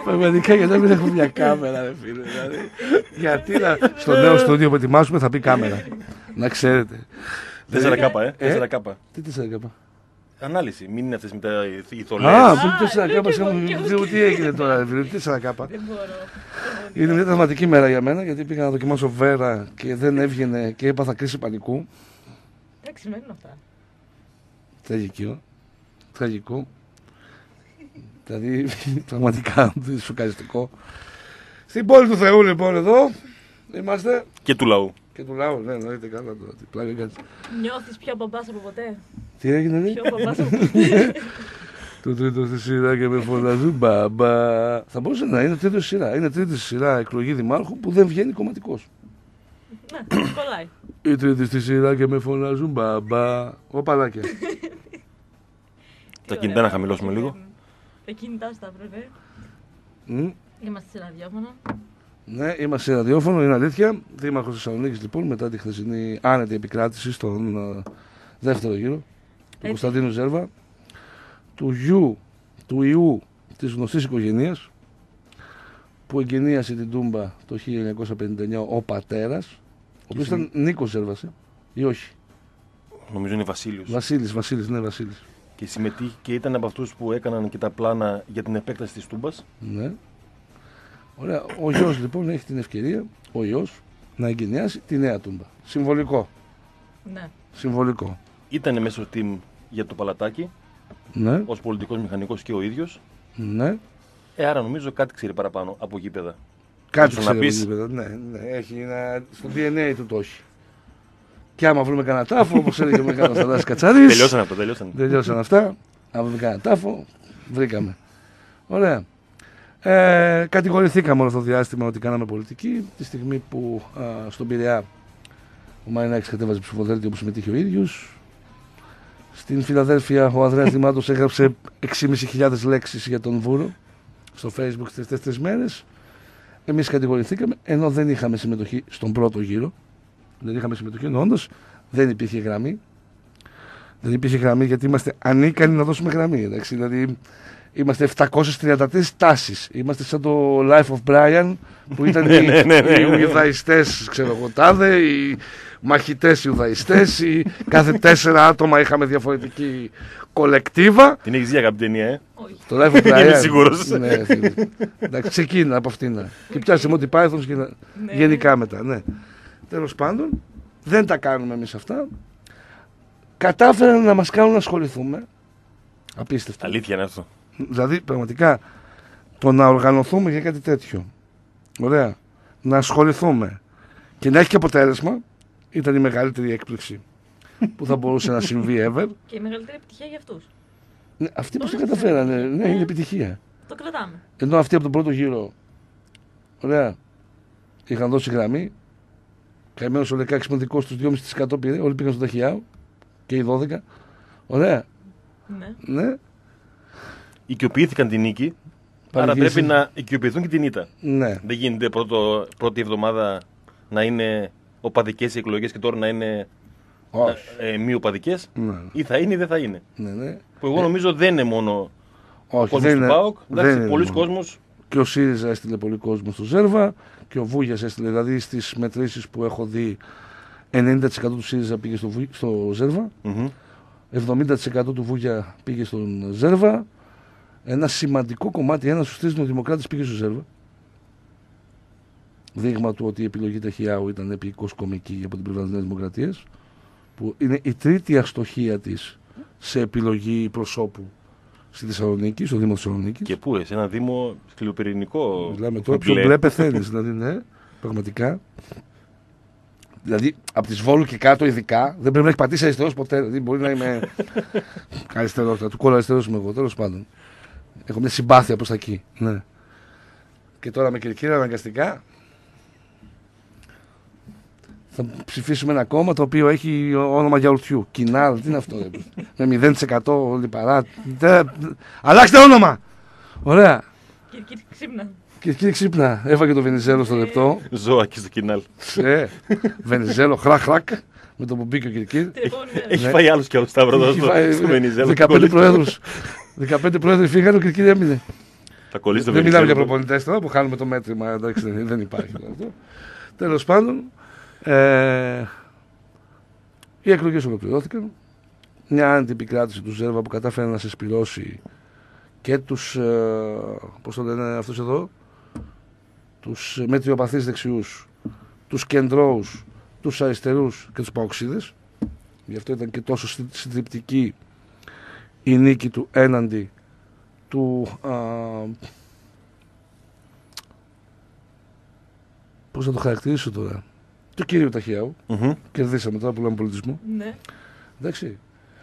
Πραγματικά γιατί δεν έχουμε μια κάμερα, ρε φίλε. Δηλαδή, γιατί στο νέο στούντιο που ετοιμάζουμε θα πει κάμερα. Να ξέρετε. 4K, 4K. Τι 4K. Ανάλυση, μην είναι αυτές με τα ηθολές. Πριν 4K, τι έγινε τώρα, τι 4K. Είναι μια τραυματική μέρα για μένα, γιατί πήγα να δοκιμάσω βέρα και δεν έβγαινε και έπαθα κρίση πανικού. Εντάξει, μένουν αυτά. Τραγικό. Δηλαδή, πραγματικά σοκαριστικό. Στην πόλη του Θεού, λοιπόν, εδώ είμαστε. Και του λαού. Και του λαού, ναι, εννοείται καλά τώρα. Τι πλάκα κάνεις. Νιώθεις πιο μπαμπάς από ποτέ. Τι έγινε, ναι. Πιο μπαμπάς από ποτέ. Το τρίτο στη σειρά και με φωνάζουν μπαμπά. Θα μπορούσε να είναι τρίτο στη σειρά. Είναι τρίτη στη σειρά εκλογή δημάρχου που δεν βγαίνει κομματικός. Ναι, κολλάει. Η τρίτη στη σειρά και με φωνάζουν μπαμπά. Οπαλάκια. Τα κινητά να χαμηλώσουμε λίγο. Τα κινητά στα πρέπει. Είμαστε σε ραδιόφωνο. Ναι, είμαστε σε ραδιόφωνο, είναι αλήθεια. Δήμαρχος Θεσσαλονίκης, λοιπόν, μετά τη χθεσινή άνετη επικράτηση στον δεύτερο γύρο του Κωνσταντίνου Ζέρβα, του ιού της γνωστής οικογένειας που εγκαινίασε την Τούμπα το 1959 ο πατέρας, ο οποίος ήταν Νίκος Ζέρβας, ή όχι. Νομίζω είναι Βασίλειος. Βασίλης, ναι, Βασίλης. Και συμμετείχε και ήταν από αυτούς που έκαναν και τα πλάνα για την επέκταση της Τούμπας. Ναι. Ωραία. Ο γιος λοιπόν έχει την ευκαιρία, ο γιος, να εγκαινιάσει τη νέα Τούμπα. Συμβολικό. Ναι. Συμβολικό. Ήτανε μέσω team για το παλατάκι, Ναι. ως πολιτικός μηχανικός και ο ίδιος. Ναι. Άρα νομίζω κάτι ξέρει παραπάνω από γήπεδα. Κάτι να πεις. Ναι, έχει στο DNA του το έχει. Και άμα βρούμε κανένα τάφο, όπως έλεγε ο μεγάλος Θανάσης Κατσαρής. Τελειώσαν αυτά. Αν βρούμε κανένα τάφο, βρήκαμε. Ωραία. Κατηγορηθήκαμε όλο αυτό το διάστημα ότι κάναμε πολιτική. Τη στιγμή που στον Πειραιά ο Μαρινάκης κατέβαζε ψηφοδέλτιο που συμμετείχε ο ίδιος. Στην Φιλαδέλφια ο Ανδρέας Δημάτος έγραψε 6.500 λέξεις για τον Βούρο στο Facebook τις τελευταίες μέρες. Εμείς κατηγορηθήκαμε, ενώ δεν είχαμε συμμετοχή στον πρώτο γύρο. Δεν είχαμε συμμετοχή, όντως δεν υπήρχε γραμμή. Δεν υπήρχε γραμμή γιατί είμαστε ανίκανοι να δώσουμε γραμμή. Εντάξει, δηλαδή είμαστε 734 τάσεις. Είμαστε σαν το Life of Brian που ήταν οι Ιουδαϊστές, ξέρω εγώ τάδε, οι μαχητές Ιουδαϊστές, κάθε 4 άτομα είχαμε διαφορετική κολεκτίβα. Την έχεις δει αγαπητή ταινία, Το Life of Brian. Είμαι σίγουρος. Ναι, εντάξει, ξεκίνα από αυτήν. Και πιάσαμε ό,τι Pythons και γενικά μετά. Ναι. Τέλος πάντων, δεν τα κάνουμε εμείς αυτά. Κατάφεραν να μας κάνουν να ασχοληθούμε. Απίστευτο. Αλήθεια είναι αυτό. Δηλαδή, πραγματικά, το να οργανωθούμε για κάτι τέτοιο. Ωραία. Να ασχοληθούμε και να έχει και αποτέλεσμα ήταν η μεγαλύτερη έκπληξη που θα μπορούσε να συμβεί ever. Και η μεγαλύτερη επιτυχία για αυτούς. Ναι, αυτοί που το καταφέρανε, ναι, είναι επιτυχία. Το κρατάμε. Ενώ αυτοί από τον πρώτο γύρο, ωραία, είχαν δώσει γραμμή. Καημένος ο Λεκάκης με δικό του 2,5% πήρε. Όλοι πήγαν στον Ταχιάου και οι 12. Ωραία. Ναι. Οικειοποιήθηκαν την νίκη. Άρα πρέπει να οικειοποιηθούν και την ήττα. Ναι. Δεν γίνεται πρώτη εβδομάδα να είναι οπαδικές οι εκλογές και τώρα να είναι μη οπαδικές. Ναι. Ή θα είναι ή δεν θα είναι. Ναι. Που εγώ νομίζω δεν είναι μόνο ο κόσμος του ΠΑΟΚ. Πολλοί κόσμος. Και ο ΣΥΡΙΖΑ έστειλε πολύ κόσμο στο Ζέρβα και ο Βούγιας έστειλε. Δηλαδή στις μετρήσεις που έχω δει, 90% του ΣΥΡΙΖΑ πήγε στο Ζέρβα. 70% του Βούγια πήγε στον Ζέρβα. Ένα σημαντικό κομμάτι, ένας στους 3 νεοδημοκράτες πήγε στο Ζέρβα. Δείγμα του ότι η επιλογή Ταχιάου ήταν επικώς κομική από την πλευρά της Νέας Δημοκρατίας, που είναι η τρίτη αστοχία της σε επιλογή προσώπου στη Θεσσαλονίκη, στο Δήμο Θεσσαλονίκης. Και πού, σε ένα Δήμο σκληροπυρηνικό. Μιλάμε τώρα πιο μπλε πεθαίνεις, δηλαδή, ναι, πραγματικά. Δηλαδή, από τη Βόλου και κάτω, ειδικά, δεν πρέπει να έχει πατήσει αριστερός ποτέ. Δηλαδή, μπορεί να είμαι αριστερός, θα του κόλλω αριστερός είμαι εγώ, τέλος πάντων. Έχω μια συμπάθεια προς τα εκεί. Ναι. Και τώρα με Κερκύρα αναγκαστικά θα ψηφίσουμε ένα κόμμα το οποίο έχει όνομα γιαουρτιού. Κινάλ, τι είναι αυτό, με 0% λιπαρά. Αλλάξτε όνομα! Ωραία. Κυρκύρη ξύπνα. Κυρκύρη ξύπνα. Έφαγε το Βενιζέλο στο λεπτό. Ζώα και στο Κινάλ. Βενιζέλο, χρακ. Με το που μπήκε ο Κυρκύρη. Έχει φάει άλλους κι άλλους Σταύρο στο Βενιζέλο. 15 πρόεδροι φύγανε, ο Κυρκύρη έμεινε. Θα κολλήσει το Δεν μιλάμε για Βενιζέλο. προπονητές τώρα που χάνουμε το μέτρημα. Εντάξει, δεν υπάρχει αυτό. Τέλος πάντων, οι εκλογές ολοκληρώθηκαν. Μια αντιπικράτηση του Ζέρβα που κατάφερε να συσπυρώσει και τους, πώς το λένε αυτούς εδώ, τους μετριοπαθείς δεξιούς, τους κεντρώους, τους αριστερούς και τους παοξίδες. Γι' αυτό ήταν και τόσο συντριπτική η νίκη του έναντι του, πώς να το χαρακτηρίσω τώρα, του κύριου Ταχιάου. Κερδίσαμε τώρα που λέμε πολιτισμό. Ναι. Εντάξει.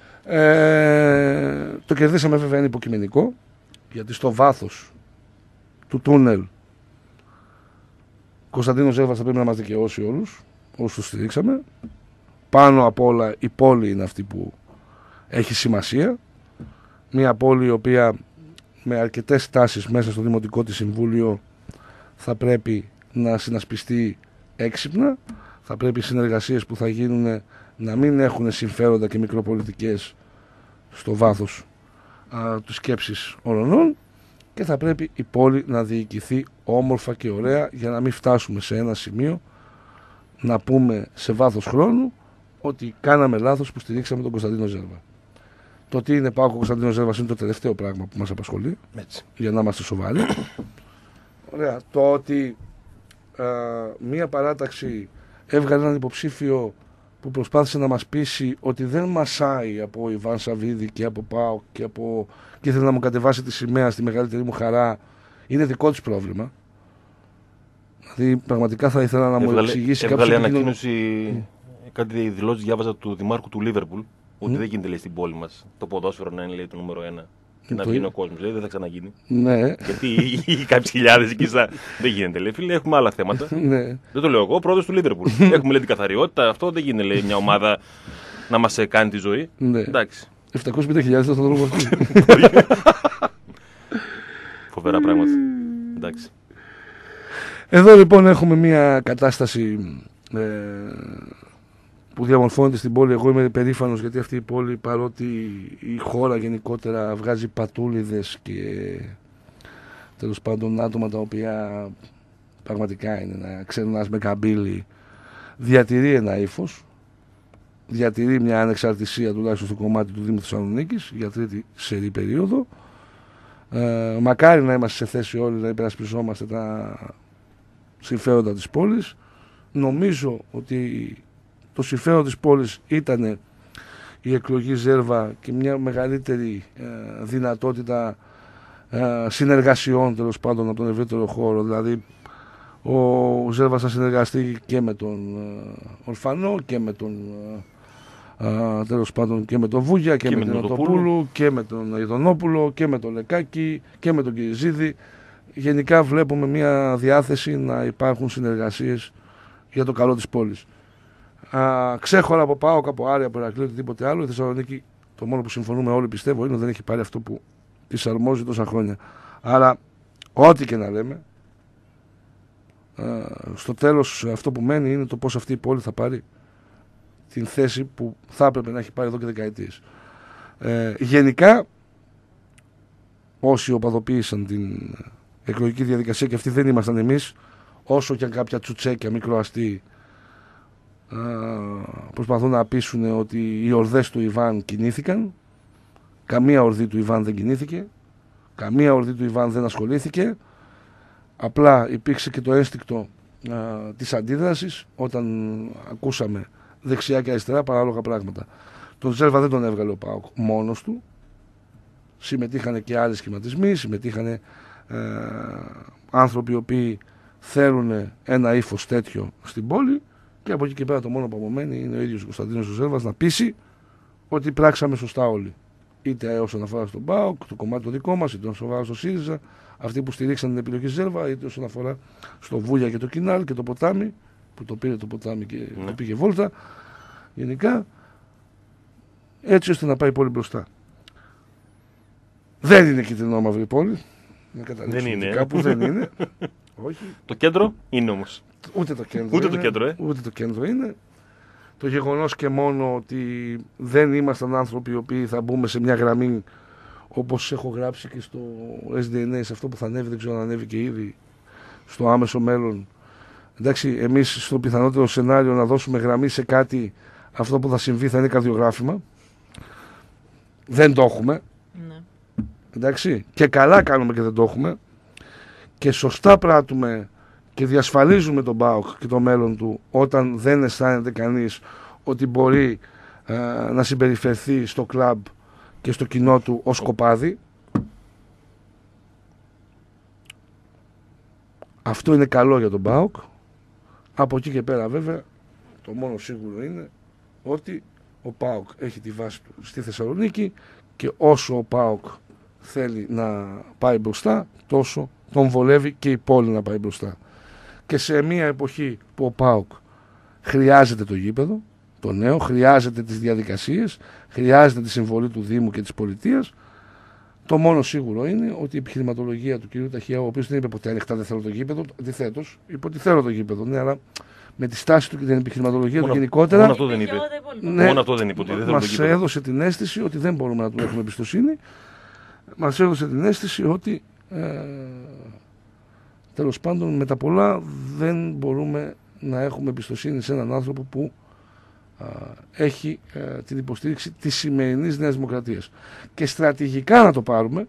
Το κερδίσαμε, βέβαια είναι υποκειμενικό, γιατί στο βάθος του τούνελ Κωνσταντίνος Ζέρβας θα πρέπει να μας δικαιώσει όλους όσους τους στηρίξαμε. Πάνω απ' όλα η πόλη είναι αυτή που έχει σημασία. Μια πόλη η οποία με αρκετές τάσεις μέσα στο Δημοτικό της Συμβούλιο θα πρέπει να συνασπιστεί έξυπνα. Θα πρέπει οι συνεργασίες που θα γίνουν να μην έχουν συμφέροντα και μικροπολιτικές στο βάθος του σκέψης όλων, και θα πρέπει η πόλη να διοικηθεί όμορφα και ωραία για να μην φτάσουμε σε ένα σημείο να πούμε σε βάθος χρόνου ότι κάναμε λάθος που στηρίξαμε τον Κωνσταντίνο Ζέρβα. Το τι είναι ΠΑΟΚ ο Κωνσταντίνος Ζέρβας είναι το τελευταίο πράγμα που μας απασχολεί. Έτσι. Για να είμαστε σοβαροί. Ωραία. Το ότι μία παράταξη έβγαλε έναν υποψήφιο που προσπάθησε να μας πείσει ότι δεν μασάει από Ιβάν Σαββίδη και από ΠΑΟΚ και ήθελε να μου κατεβάσει τη σημαία στη μεγαλύτερη μου χαρά, είναι δικό της πρόβλημα. Δηλαδή πραγματικά θα ήθελα να μου εξηγήσει κάποιος. Έβγαλε ανακοίνωση, κάτι δηλώσεις διάβαζα του δημάρχου του Λίβερπουλ, ότι δεν γίνεται, λέει, στην πόλη μας το ποδόσφαιρο να είναι, λέει, το νούμερο 1 και να βγαίνει ο κόσμος. Λέει, δεν θα ξαναγίνει. Ναι. Γιατί κάποιες χιλιάδες εκεί δεν γίνεται, λέει. Φίλε, έχουμε άλλα θέματα. Ναι. Δεν το λέω εγώ, πρόεδρος του Λίβερπουλ. Έχουμε, λέει, την καθαριότητα. Αυτό δεν γίνεται, λέει, μια ομάδα να μας κάνει τη ζωή. Ναι. Εντάξει. 750.000 στον τρόπο αυτό. Φοβερά πράγματα. Εντάξει. Εδώ λοιπόν έχουμε μια κατάσταση που διαμορφώνεται στην πόλη. Εγώ είμαι περήφανος γιατί αυτή η πόλη, παρότι η χώρα γενικότερα βγάζει πατούλιδες και τέλος πάντων άτομα τα οποία πραγματικά είναι να ξερνάς με καμπύλη, διατηρεί ένα ύφος, διατηρεί μια ανεξαρτησία τουλάχιστον στο κομμάτι του Δήμου Θεσσαλονίκης για τρίτη σερή περίοδο. Μακάρι να είμαστε σε θέση όλοι να υπερασπιζόμαστε τα συμφέροντα της πόλης. Νομίζω ότι το συμφέρον της πόλης ήταν η εκλογή Ζέρβα και μια μεγαλύτερη δυνατότητα συνεργασιών, τέλος πάντων, από τον ευρύτερο χώρο. Δηλαδή ο Ζέρβας θα συνεργαστεί και με τον Ορφανό και με τον τέλος πάντων και με τον Βούγια και με τον Οτοπούλου και με τον Ιδονόπουλο και με τον Λεκάκη και με τον Κυριζίδη. Γενικά βλέπουμε μια διάθεση να υπάρχουν συνεργασίες για το καλό της πόλης. Ξέχωρα από ΠΑΟΚ, από Άρη, από Ηρακλή, οτιδήποτε άλλο, η Θεσσαλονίκη, το μόνο που συμφωνούμε όλοι, πιστεύω, είναι ότι δεν έχει πάρει αυτό που της αρμόζει τόσα χρόνια. Άρα, ό,τι και να λέμε, στο τέλος αυτό που μένει είναι το πώς αυτή η πόλη θα πάρει την θέση που θα έπρεπε να έχει πάρει εδώ και δεκαετίες. Γενικά, όσοι οπαδοποίησαν την εκλογική διαδικασία, και αυτοί δεν ήμασταν εμείς, όσο και αν κάποια τσουτσέκια μικροαστή προσπαθούν να πείσουν ότι οι ορδές του Ιβάν κινήθηκαν. Καμία ορδή του Ιβάν δεν κινήθηκε, καμία ορδή του Ιβάν δεν ασχολήθηκε. Απλά υπήρξε και το ένστικτο της αντίδρασης όταν ακούσαμε δεξιά και αριστερά παράλογα πράγματα. Τον Ζέρβα δεν τον έβγαλε ο ΠΑΟΚ μόνος του. Συμμετείχαν και άλλοι σχηματισμοί, συμμετείχαν άνθρωποι οι οποίοι θέλουν ένα ύφος τέτοιο στην πόλη, και από εκεί και πέρα το μόνο που απομένει είναι ο ίδιος ο Κωνσταντίνος Ζέρβας να πείσει ότι πράξαμε σωστά όλοι. Είτε όσον αφορά στον ΠΑΟΚ, το κομμάτι το δικό μας, είτε όσον αφορά στο ΣΥΡΙΖΑ, αυτοί που στηρίξαν την επιλογή Ζέρβα, είτε όσον αφορά στο Βούλια και το Κινάλ και το ποτάμι, που το πήρε το ποτάμι και το πήγε βόλτα. Γενικά, έτσι ώστε να πάει η πόλη μπροστά. Δεν είναι κυτρινόμαυρη η πόλη. Δεν είναι. Κάπου δεν είναι. Όχι. Το κέντρο είναι όμως. Ούτε το κέντρο είναι. Το γεγονός και μόνο ότι δεν ήμασταν άνθρωποι οι οποίοι θα μπούμε σε μια γραμμή όπως έχω γράψει και στο SDNA, σε αυτό που θα ανέβει, δεν ξέρω αν ανέβει και ήδη στο άμεσο μέλλον. Εντάξει, εμείς στο πιθανότερο σενάριο να δώσουμε γραμμή σε κάτι, αυτό που θα συμβεί θα είναι καρδιογράφημα. Δεν το έχουμε. Ναι. Εντάξει, και καλά κάνουμε και δεν το έχουμε. Και σωστά πράττουμε και διασφαλίζουμε τον ΠΑΟΚ και το μέλλον του όταν δεν αισθάνεται κανείς ότι μπορεί να συμπεριφερθεί στο κλαμπ και στο κοινό του ως κοπάδι. Αυτό είναι καλό για τον ΠΑΟΚ. Από εκεί και πέρα βέβαια το μόνο σίγουρο είναι ότι ο ΠΑΟΚ έχει τη βάση του στη Θεσσαλονίκη και όσο ο ΠΑΟΚ θέλει να πάει μπροστά, τόσο τον βολεύει και η πόλη να πάει μπροστά. Και σε μια εποχή που ο ΠΑΟΚ χρειάζεται το γήπεδο, το νέο, χρειάζεται τις διαδικασίες, χρειάζεται τη συμβολή του Δήμου και της πολιτείας, το μόνο σίγουρο είναι ότι η επιχειρηματολογία του κ. Ταχιάου, ο οποίος δεν είπε ποτέ ανοιχτά δεν θέλω το γήπεδο, αντιθέτως είπε ότι θέλω το γήπεδο, ναι, αλλά με τη στάση του και την επιχειρηματολογία του γενικότερα. Μόνο αυτό δεν είπε. Ναι, μόνο αυτό δεν είπε. Μας έδωσε την αίσθηση ότι δεν μπορούμε να του έχουμε εμπιστοσύνη. Μας έδωσε την αίσθηση ότι τέλος πάντων με τα πολλά δεν μπορούμε να έχουμε εμπιστοσύνη σε έναν άνθρωπο που έχει την υποστήριξη της σημερινής Νέας Δημοκρατίας. Και στρατηγικά να το πάρουμε,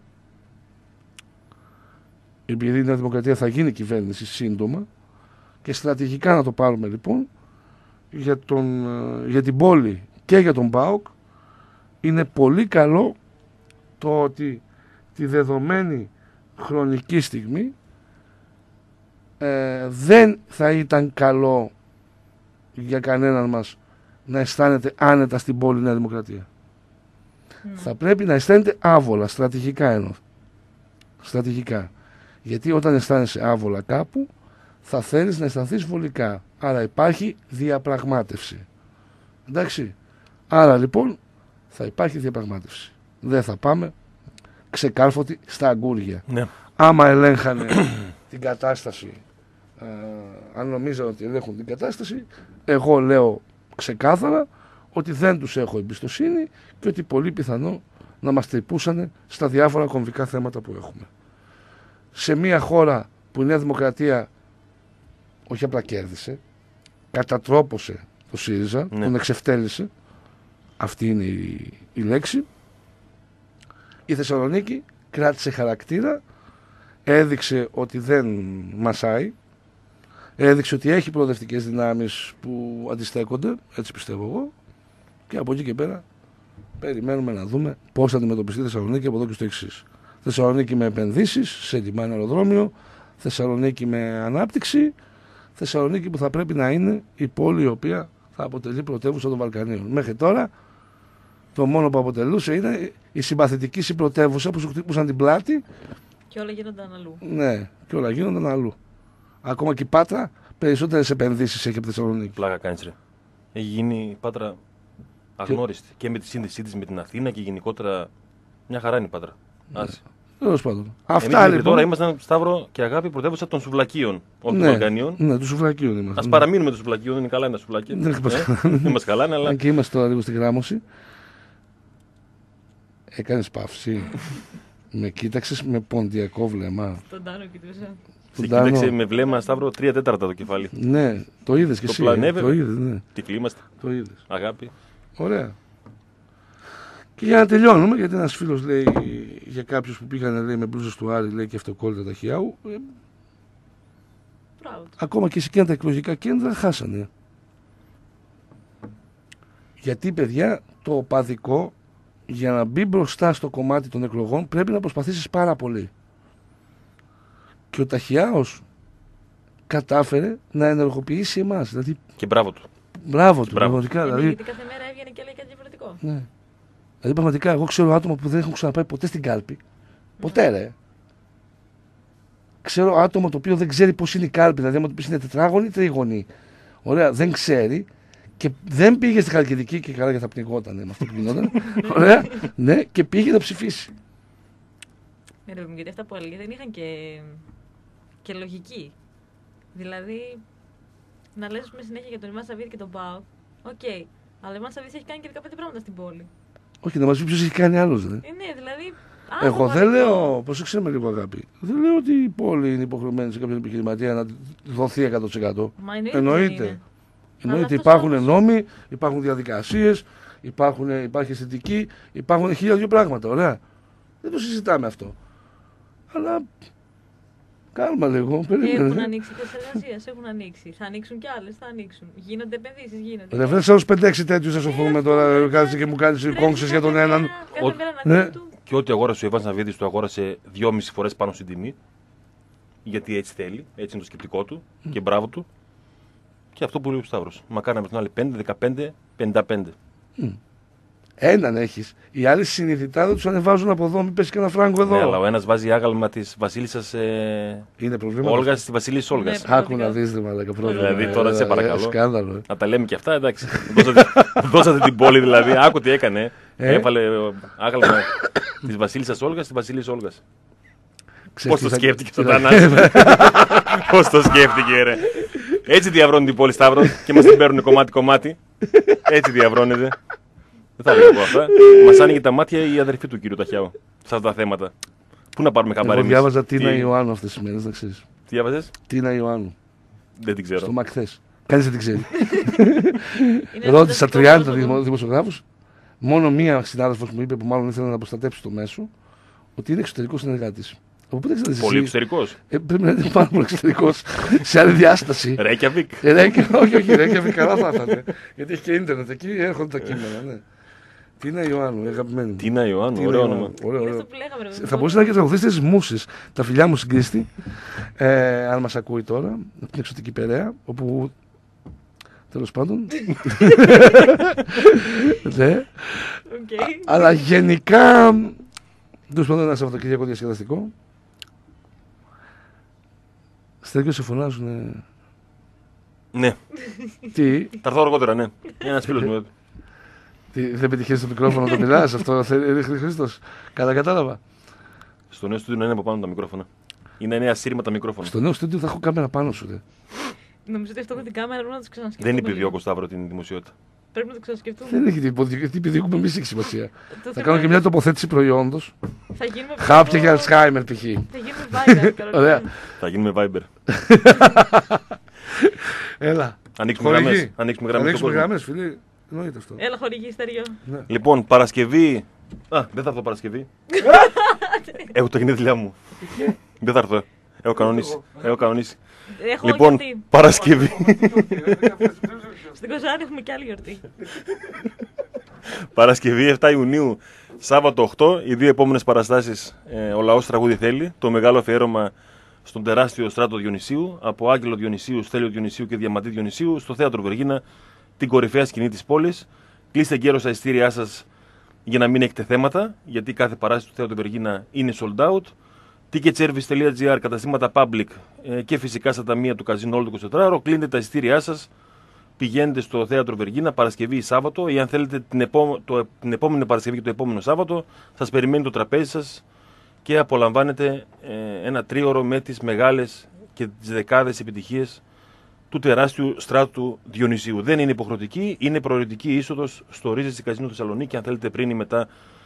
επειδή η Νέα Δημοκρατία θα γίνει κυβέρνηση σύντομα, και στρατηγικά να το πάρουμε λοιπόν για την πόλη και για τον ΠΑΟΚ, είναι πολύ καλό το ότι τη δεδομένη χρονική στιγμή δεν θα ήταν καλό για κανέναν μας να αισθάνεται άνετα στην πόλη Νέα Δημοκρατία. Θα πρέπει να αισθάνεται άβολα, στρατηγικά εννοώ. Στρατηγικά. Γιατί όταν αισθάνεσαι άβολα κάπου, θα θέλεις να αισθανθείς βολικά. Άρα υπάρχει διαπραγμάτευση. Εντάξει. Άρα λοιπόν θα υπάρχει διαπραγμάτευση. Δεν θα πάμε ξεκάρφωτοι στα αγκούρια. Ναι. Άμα ελέγχανε την κατάσταση, αν νομίζαν ότι ελέγχουν την κατάσταση, εγώ λέω ξεκάθαρα ότι δεν τους έχω εμπιστοσύνη και ότι πολύ πιθανό να μας τρυπούσανε στα διάφορα κομβικά θέματα που έχουμε. Σε μια χώρα που η Νέα Δημοκρατία όχι απλά κέρδισε, κατατρόπωσε το ΣΥΡΙΖΑ, ναι, τον εξευτέλισε, αυτή είναι η λέξη, η Θεσσαλονίκη κράτησε χαρακτήρα, έδειξε ότι δεν μασάει, έδειξε ότι έχει προοδευτικές δυνάμεις που αντιστέκονται, έτσι πιστεύω εγώ, και από εκεί και πέρα περιμένουμε να δούμε πώς θα αντιμετωπιστεί η Θεσσαλονίκη από εδώ και στο εξής. Θεσσαλονίκη με επενδύσεις σε λιμάνι, αεροδρόμιο, Θεσσαλονίκη με ανάπτυξη, Θεσσαλονίκη που θα πρέπει να είναι η πόλη η οποία θα αποτελεί πρωτεύουσα των Βαλκανίων. Μέχρι τώρα το μόνο που αποτελούσε είναι η συμπαθητική συμπρωτεύουσα που σου χτύπουσαν την πλάτη. Και όλα γίνονταν αλλού. Ναι, και όλα γίνονταν αλλού. Ακόμα και η Πάτρα περισσότερες επενδύσεις έχει από τη Θεσσαλονίκη. Πλάκα κάνεις ρε. Έχει γίνει η Πάτρα αγνώριστη. Και με τη σύνδεσή της με την Αθήνα και γενικότερα μια χαρά είναι η Πάτρα. Ναι. Τέλος πάντων. Αυτά λοιπόν. Τώρα ήμασταν, Σταύρο και Αγάπη, πρωτεύουσα των σουβλακίων. Όχι των Βαλκανίων. Ναι, των σουβλακίων είμαστε. Ας παραμείνουμε των σουβλακίων, είναι καλά είναι τα σουβλάκια. Δεν είμαστε καλά, αλλά. Και είμαστε τώρα λίγο στη γράμμωση. Έκανες παύση. Με κοίταξες με ποντιακό βλέμμα. Τον Τάνο κοιτούσα. Σε κοίταξε με βλέμμα, Σταύρο, 3/4 το κεφάλι. Ναι, το είδες και εσύ. Το είδες, ναι. Τυφλήμαστε. Το είδες. Αγάπη. Ωραία. Και για να τελειώνουμε, γιατί ένας φίλος λέει για κάποιους που πήγαν λέει, με μπλούζες του Άρη, λέει και αυτοκόλλητα Ταχιάου. Ακόμα και σε εκείνα τα εκλογικά κέντρα χάσανε. Γιατί, παιδιά, το οπαδικό για να μπει μπροστά στο κομμάτι των εκλογών πρέπει να προσπαθήσεις πάρα πολύ. Και ο Ταχιάος κατάφερε να ενεργοποιήσει εμάς. Δηλαδή, και μπράβο του. Μπράβο του, πραγματικά. Δηλαδή, γιατί κάθε μέρα έβγαινε και λέει κάτι διαφορετικό. Ναι. Δηλαδή, πραγματικά, εγώ ξέρω άτομα που δεν έχουν ξαναπάει ποτέ στην κάλπη. Ποτέ, ρε. Ξέρω άτομο το οποίο δεν ξέρει πώς είναι η κάλπη. Δηλαδή, άμα του πει είναι τετράγωνη ή τρίγωνη. Ωραία, δεν ξέρει και δεν πήγε στη Χαλκιδική και καλά, γιατί θα πνιγόταν με αυτό που γινόταν. Ωραία, ναι, και πήγε να ψηφίσει. Γιατί αυτά που έλεγε δεν είχαν και λογική. Δηλαδή, να λες με συνέχεια για τον Ιμάν Σαββίδη και τον ΠΑΟΚ. Οκ, αλλά ο Ιμάν Σαββίδης έχει κάνει και 15 πράγματα στην πόλη. Όχι, να μας πει ποιος έχει κάνει άλλος, ναι. Ναι, δηλαδή, Εγώ δεν λέω, προσέξτε με λίγο αγάπη, δεν λέω ότι η πόλη είναι υποχρεωμένη σε κάποιον επιχειρηματία να δοθεί 100%. Μα Εννοείται. Αλλά Υπάρχουν νόμοι, υπάρχουν διαδικασίες, υπάρχει αισθητική, υπάρχουν 1002 πράγματα. Ωραία. Δεν το συζητάμε αυτό. Αλλά κάλμα λίγο. Έχουν ανοίξει θέσεις εργασίας, έχουν ανοίξει. Θα ανοίξουν κι άλλες, θα ανοίξουν. Γίνονται επενδύσεις, γίνονται. Ρε βρες άλλους 5-6 τέτοιους θα σωθούμε τώρα, κάτσε και μου κάνεις κόμξες για τον έναν. Και ό,τι αγόρασε ο Ιβάν Σαββίδης το αγόρασε 2,5 φορές πάνω στην τιμή. Γιατί έτσι θέλει, έτσι είναι το σκεπτικό του και μπράβο του. Και αυτό που λέει ο Σταύρος. Μακάρι να με τον άλλη 5, 15, 55. Έναν έχεις. Οι άλλοι συνειδητά δεν τους ανεβάζουν από εδώ, μην πέσει και ένα φράγκο εδώ. Ναι, αλλά ο ένας βάζει άγαλμα της Βασίλισσας Όλγας στη Βασίλισσα Όλγας. Άκου να δεις ρε μαλάκα πρόβλημα. Δηλαδή τώρα σε παρακαλώ. Σκάνδαλο. Να τα λέμε και αυτά, εντάξει. Δώσατε την πόλη δηλαδή. Άκου τι έκανε. Έβαλε άγαλμα της Βασίλισσας Όλγας στη Βασίλισσα Όλγας. Πώς το σκέφτηκε το Θανάση. Πώς το σκέφτηκε, ρε. Έτσι διαβρώνει την πόλη, Σταύρο, και μας την παίρνουν κομμάτι-κομμάτι. Έτσι διαβρώνεται. Δεν θα λέω αυτά. Μας άνοιγε τα μάτια η αδερφή του κύριου Ταχιάου σε αυτά τα θέματα. Πού να πάρουμε χαμπάρι. Εγώ διάβαζα Τίνα Ιωάννου αυτές τις μέρες, να ξέρεις. Τι διάβαζες? Τίνα Ιωάννου. Δεν την ξέρω. Στο Μακθές. Κανείς δεν την ξέρει. Ρώτησα 30 δημοσιογράφους. Μόνο μία συνάδελφος μου είπε, που μάλλον ήθελε να προστατέψει το μέσο, ότι είναι εξωτερικός συνεργάτης. Πολύ εξωτερικός. Πρέπει να είναι πάρα πολύ εξωτερικός. Σε άλλη διάσταση. Ρέικιαβικ. Όχι, Ρέικιαβικ, καλά θα ήταν. Γιατί έχει και ίντερνετ εκεί, έρχονται τα κείμενα. Ναι. Τίνα Ιωάννου, αγαπημένη. Τίνα Ιωάννου, ωραίο όνομα. Θα μπορούσε να έχει τραγουδίσει τις Μούσες. Τα φιλιά μου στην Κρίστη. Αν μας ακούει τώρα, από την εξωτική Περαία, όπου. Τέλος πάντων. Ναι. Αλλά γενικά. Τέλος πάντων, ένα Σαββατοκύριακο διασκεδαστικό. Στέργιο σε φωνάζουνε. Ναι. Τι. Θα έρθω αργότερα, ναι. Ένας φίλος μου. Δεν πετυχαίνεις το μικρόφωνο να το μιλάς, αυτό θέλει Χρήστος. Κατάλαβα. Στο νέο στούντιο να είναι από πάνω τα μικρόφωνα. Είναι νέα σύρματα μικρόφωνα. Στο νέο στούντιο θα έχω κάμερα πάνω σου, δε. Νομίζω ότι αυτό με την κάμερα πρέπει να το ξανασκεφτούμε. Δεν επιδιώκω, Σταύρο, την δημοσιότητα. Πρέπει να το ξανασκεφτούμε. Δεν έχει τίποτα, γιατί επιδιώκουμε εμείς έχει σημασία. Θα κάνω και μια τοποθέτηση προϊόντος. Θα γίνουμε. Χάπια για Alzheimer π.χ. Θα γίνουμε Viber. Ωραία. Θα γίνουμε Viber. Έλα. Ανοίξουμε γραμμές. Ανοίξουμε γραμμές, φίλοι. Εννοείται αυτό. Έλα, χορηγή στεριό. Λοιπόν, Παρασκευή. Δεν θα έρθω Παρασκευή. Έχω τα γενέθλιά μου. Δεν θα έρθω. Έχω κανονίσει. Λοιπόν, Παρασκευή. Στην Κοζάνη έχουμε και άλλη γιορτή. Παρασκευή 7 Ιουνίου, Σάββατο 8, οι δύο επόμενες παραστάσεις ο λαός τραγούδι θέλει. Το μεγάλο αφιέρωμα στον τεράστιο Στράτο Διονυσίου, από Άγγελο Διονυσίου, Στέλιο Διονυσίου και Διαμαντή Διονυσίου, στο Θέατρο Βεργίνα, την κορυφαία σκηνή της πόλης. Κλείστε εγκαίρως τα ειστήριά σας για να μην έχετε θέματα, γιατί κάθε παράσταση του Θέατρο Βεργίνα είναι sold out. Ticketservice.gr, καταστήματα public και φυσικά στα ταμεία του καζίνο όλο το 24ωρο. Κλείνετε τα ειστήριά σας, πηγαίνετε στο Θέατρο Βεργίνα Παρασκευή ή Σάββατο, ή αν θέλετε την επόμενη Παρασκευή και το επόμενο Σάββατο, σας περιμένει το τραπέζι σας και απολαμβάνετε ένα τρίωρο με τις μεγάλες και τις δεκάδες επιτυχίες του τεράστιου Στράτου Διονυσίου. Δεν είναι υποχρεωτική, είναι προαιρετική είσοδος στο Regency Καζίνο Θεσσαλονίκη. Αν θέλετε πριν ή μετά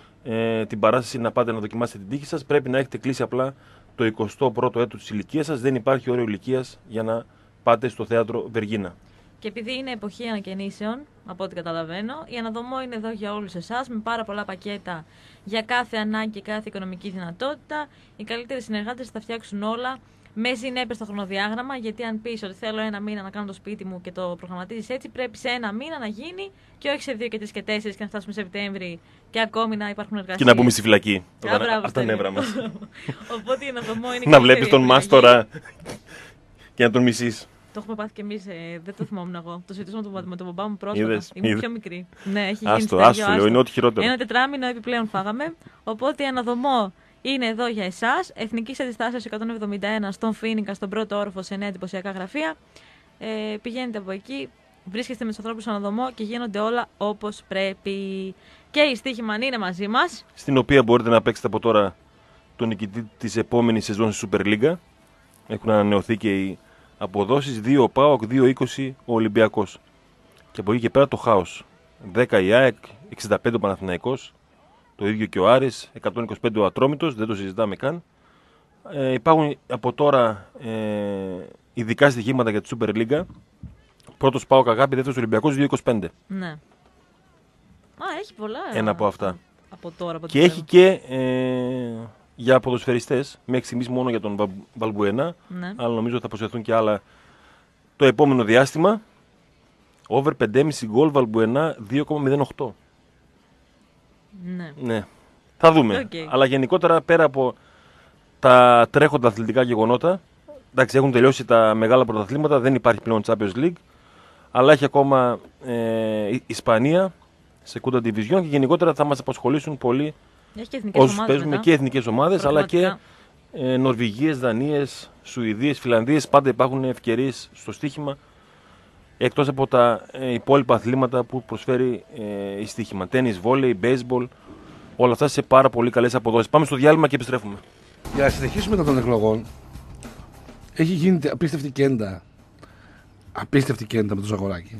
την παράσταση να πάτε να δοκιμάσετε την τύχη σας, πρέπει να έχετε κλείσει απλά το 21ο έτος της ηλικίας σας. Δεν υπάρχει όριο ηλικίας για να πάτε στο Θέατρο Βεργίνα. Και επειδή είναι εποχή ανακαινήσεων, από ό,τι καταλαβαίνω, η Αναδομό είναι εδώ για όλους εσάς με πάρα πολλά πακέτα για κάθε ανάγκη και κάθε οικονομική δυνατότητα. Οι καλύτεροι συνεργάτες θα φτιάξουν όλα με συνέπειες στο χρονοδιάγραμμα. Γιατί αν πεις ότι θέλω ένα μήνα να κάνω το σπίτι μου και το προγραμματίζεις έτσι, πρέπει σε ένα μήνα να γίνει και όχι σε 2 και 3 και 4 και να φτάσουμε Σεπτέμβρη και ακόμη να υπάρχουν εργασίες. Και να μπούμε στη φυλακή. Αυτά τα νεύρα μας. Οπότε η Αναδομό είναι. Να βλέπεις τον μάστορα και να τον μισείς. Το έχουμε πάθει κι εμείς, δεν το θυμόμουν εγώ. Το συζητούσαμε με τον μπαμπά μου πρόσφατα. Ήμουν πιο μικρή. Ναι, έχει γίνει άστο, λέω, είναι ό,τι χειρότερο. Ένα τετράμινο επιπλέον φάγαμε. Οπότε η Αναδομό είναι εδώ για εσάς. Εθνικής Αντιστάσεως 171 στον Φοίνικα, στον πρώτο όροφο, σε νέα εντυπωσιακά γραφεία. Πηγαίνετε από εκεί, βρίσκεστε με τους ανθρώπους Αναδομό και γίνονται όλα όπως πρέπει. Και η Στοίχημαν είναι μαζί μας. Στην οποία μπορείτε να παίξετε από τώρα τον νικητή της επόμενης σεζόν στη Super League. Έχουν ανανεωθεί και οι αποδόσεις, 2 ο ΠΑΟΚ, 2-20 ο Ολυμπιακός. Και από εκεί και πέρα το χάος. 10 η ΑΕΚ, 65 ο Παναθηναϊκός, Το ίδιο και ο Άρης, 125 ο Ατρόμητος, δεν το συζητάμε καν. Υπάρχουν από τώρα ειδικά στοιχήματα για τη Super League. Πρώτος ΠΑΟΚ Αγάπη, δεύτερος Ολυμπιακός, 2,25. Ναι. Α, έχει πολλά. Ένα από αυτά. Από τώρα, από και έχει και για ποδοσφαιριστές, μέχρι στιγμής μόνο για τον Βαλμπουενά, ναι. αλλά νομίζω θα προσθεθούν και άλλα το επόμενο διάστημα. Over 5,5 γκολ Βαλμπουενά, 2,08. Ναι. Ναι. Θα δούμε. Okay. Αλλά γενικότερα πέρα από τα τρέχοντα αθλητικά γεγονότα, εντάξει, έχουν τελειώσει τα μεγάλα πρωταθλήματα, δεν υπάρχει πλέον Champions League, αλλά έχει ακόμα Ισπανία, Segunda Division και γενικότερα θα μας απασχολήσουν πολύ όσους παίζουμε και εθνικές ομάδες, αλλά και Νορβηγίες, Δανίες, Σουηδίες, Φιλανδίες. Πάντα υπάρχουν ευκαιρίες στο στοίχημα, εκτός από τα υπόλοιπα αθλήματα που προσφέρει η στοίχημα. Τένις, βόλεϊ, baseball, όλα αυτά σε πάρα πολύ καλές αποδόσεις. Πάμε στο διάλειμμα και επιστρέφουμε. Για να συνεχίσουμε μετά των εκλογών, έχει γίνει απίστευτη κέντα με το Ζαγοράκη,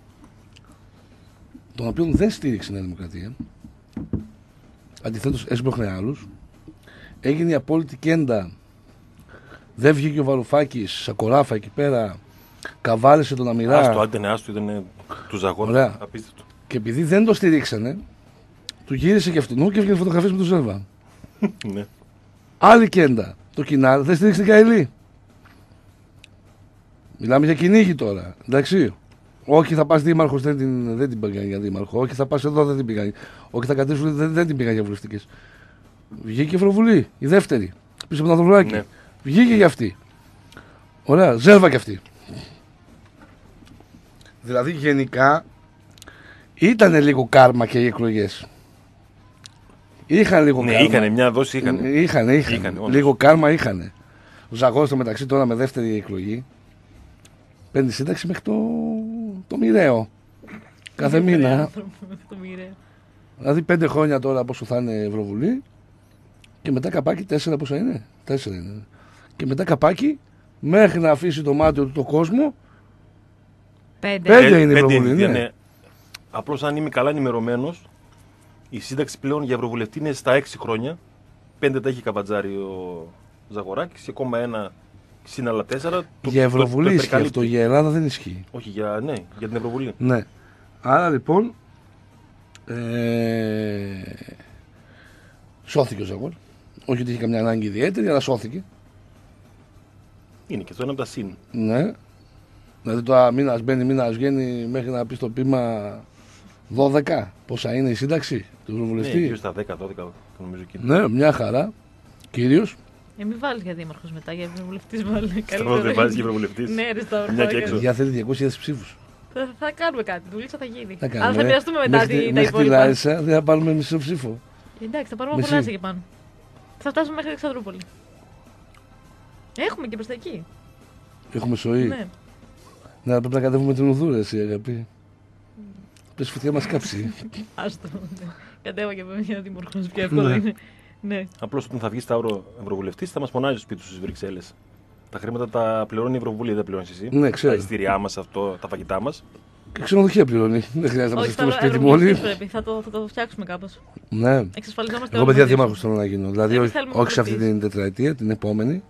τον οποίο δεν στήριξε η Νέα Δημοκρατία. Αντιθέτως έσπροχνε άλλους. Έγινε η απόλυτη κέντα. Δεν βγήκε ο Βαρουφάκης, Σακοράφα εκεί πέρα, καβάλισε τον Αμυρά. Άστο, ήταν του Ζαγόρα. Απίστευτο. Και επειδή δεν το στηρίξανε, του γύρισε και αυτού και έβγαινε φωτογραφίες με τον Ζέρβα. Ναι. Άλλη κέντα. Το Κινάρ δεν στήριξε την Καηλή. Μιλάμε για κυνήγι τώρα. Εντάξει. Όχι, θα πας δήμαρχος, δεν την πήγαν για δήμαρχο. Όχι, θα πας εδώ, δεν την πήγαν. Όχι, θα κατέβουν, δεν την πήγαν για βουλευτικές. Βγήκε η Ευρωβουλή, η δεύτερη. Πίσω από τον Ανδρουλάκη. Ναι. Βγήκε για αυτή. Ωραία, Ζέρβα κι αυτή. Δηλαδή γενικά ήταν λίγο κάρμα και οι εκλογές. Είχαν λίγο κάρμα. Είχανε μια δόση, Είχαν. Λίγο κάρμα είχαν. Ο Ζαγόρας στο μεταξύ τώρα με δεύτερη εκλογή παίρνει σύνταξη μέχρι το μοιραίο. Κάθε μήνα. Δηλαδή 5 χρόνια τώρα πόσο θα είναι Ευρωβουλή και μετά καπάκι 4 πόσα είναι. 4 είναι. Και μετά καπάκι μέχρι να αφήσει το μάτιο του το κόσμο 5 είναι η Ευρωβουλή. Ναι. Απλώς αν είμαι καλά ενημερωμένος, η σύνταξη πλέον για Ευρωβουλευτή είναι στα 6 χρόνια. 5 τα έχει καβατζάρει ο Ζαγοράκης και ακόμα ένα συν άλλα 4. Για Ευρωβουλή ισχύει αυτό, για Ελλάδα δεν ισχύει. Όχι, για την Ευρωβουλή. Ναι. Άρα λοιπόν σώθηκε ο Ζαγόρ. Όχι ότι είχε καμιά ανάγκη ιδιαίτερη, αλλά σώθηκε. Είναι και αυτό ένα από τα συν. Ναι. Δηλαδή τώρα μήνας μπαίνει, μήνας βγαίνει μέχρι να πει στο πείμα 12. Πόσα είναι η σύνταξη του Ευρωβουλευτή. Ναι, γύρω στα 10-12 νομίζω εκεί. Ναι, μια χαρά. Κυρίως. Μην βάλεις για δήμαρχος μετά, για ευρωβουλευτής βάλει. Σταυρός δεν βάζεις για ευρωβουλευτής. Ναι, ρε Σταυρό. Μια και έξω. Για θέλει 200.000 ψήφους. Θα κάνουμε κάτι, δουλίτσα θα γίνει. Θα Αλλά θα μοιραστούμε μετά τα μέχρι υπόλοιπα. τη Λάρισα δεν θα πάρουμε μισό ψήφο. Εντάξει, θα πάρουμε πολλά και πάνω. Θα φτάσουμε μέχρι Αλεξανδρούπολη. Έχουμε και προς τα εκεί. Έχουμε σοή. Ναι. Να πρέπει να κατέβουμε την ουδούρα, εσύ αγαπή. Πες φωτιά μας κάψει. Άστο. Κατέβα και με μια δήμαρχος, πιο εύκολο είναι. Ναι. Απλώς όταν θα βγει Σταύρο Ευρωβουλευτής θα μας πονάει στο σπίτι σου στις Βρυξέλλες. Τα χρήματα τα πληρώνει η Ευρωβουλή, δεν πληρώνεις εσύ. Ναι, ξέρω. Τα εισιτήριά μας, τα φαγητά μας. Και ξενοδοχεία πληρώνει. Δεν χρειάζεται να μας Όχι, σπίτι μου όλοι. Θα το φτιάξουμε κάπως. Ναι. Εξασφαλιζόμαστε. Εγώ παιδιά δήμαρχος θέλω να γίνω. Δηλαδή θέλουμε όχι σε αυτή βουλευτής. την τετραετία, την επόμενη.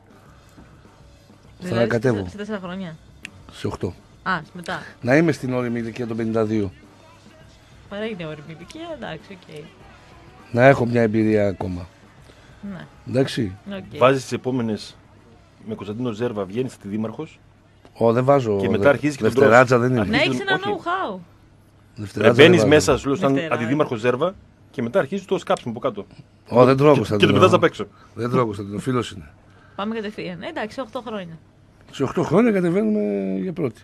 Δηλαδή, Θα κατέβω. Σε 4 χρόνια. Σε 8. Α, μετά. Να είμαι στην όριμη ηλικία των 52. Παρά είναι όριμη ηλικία, εντάξει, οκ. Να έχω μια εμπειρία ακόμα. Ναι. Εντάξει. Okay. Βάζεις τις επόμενες με Κωνσταντίνο Ζέρβα, βγαίνεις στη δήμαρχος. Δεν βάζω. Και μετά αρχίζει και τον Δευτεράτσα δεν είναι. Ναι, έχεις ένα know-how. Μπαίνεις μέσα, σου λέω, σαν αντιδήμαρχος Ζέρβα και μετά αρχίζει το σκάψιμο από κάτω. Δεν τρώω Κωνσταντίνο. Και το πετάς απ' έξω. Δεν τρώω Κωνσταντίνο, φίλος είναι. Πάμε κατευθείαν. Εντάξει, 8 χρόνια. Σε 8 χρόνια κατεβαίνουμε για πρώτη.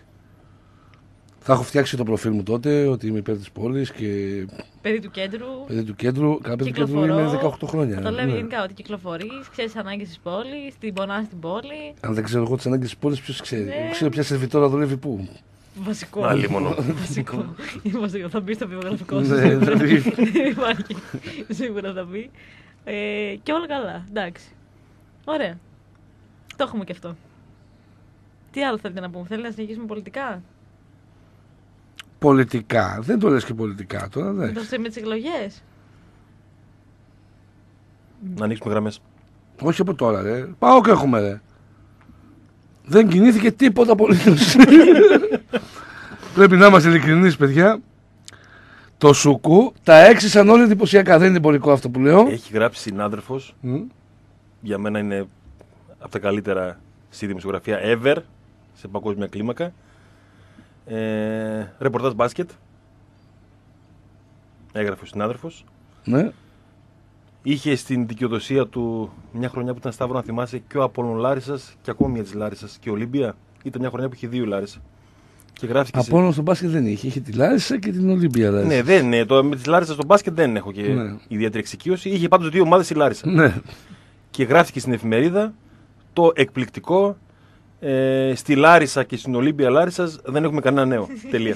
Θα έχω φτιάξει το προφίλ μου τότε ότι είμαι υπέρ της πόλης και. Παιδί του κέντρου. Παιδί του κέντρου. Καλά, παιδί του κέντρου είναι 18 χρόνια. Θα το λέω γενικά ότι κυκλοφορείς, ξέρεις τις ανάγκες της πόλης, την πονάς στην πόλη. Αν δεν ξέρω εγώ τις ανάγκες της πόλης, ποιος ξέρει. Ναι. Εγώ ξέρω ποια σερβιτόρα δουλεύει πού. Βασικό. Άλλη μόνο. Βασικό. Θα μπει στο βιογραφικό σου. Ναι, δηλαδή. Υπάρχει. Σίγουρα θα μπει. Και όλα καλά. Εντάξει. Ωραία. Το έχουμε και αυτό. Τι άλλο θέλετε να πούμε, θέλετε να συνεχίσουμε πολιτικά. Πολιτικά. Δεν το λες και πολιτικά τώρα. Εντάξει. Με τις εκλογές. Να ανοίξουμε γραμμές. Όχι από τώρα, ρε. Πάω και έχουμε, ρε. Δεν κινήθηκε τίποτα απολύτως. Πρέπει να είμαστε ειλικρινείς, παιδιά. Το Σουκού τα έξισαν όλοι εντυπωσιακά. Δεν είναι εμπορικό αυτό που λέω. Έχει γράψει συνάδελφος. Για μένα είναι από τα καλύτερα στη δημοσιογραφία ever, σε παγκόσμια κλίμακα. Ρεπορτάζ μπάσκετ. Έγραφε ο συνάδελφος. Ναι. Είχε στην δικαιοδοσία του μια χρονιά που ήταν Σταύρο, να θυμάσαι, και ο Απόλλων Λάρισσας και ακόμη μια της Λάρισσας και Ολύμπια. Ήταν μια χρονιά που είχε δύο Λάρισσα. Και γράφτηκε. Απόλλων στο μπάσκετ δεν είχε. Είχε τη Λάρισα και την Ολύμπια. Ναι, με τη Λάρισα στο μπάσκετ δεν έχω και ιδιαίτερη εξοικείωση. Είχε πάντως δύο ομάδες η Λάρισα. Ναι. Και γράφτηκε στην εφημερίδα το εκπληκτικό. Στη Λάρισα και στην Ολύμπια Λάρισσας δεν έχουμε κανένα νέο. Τελεία.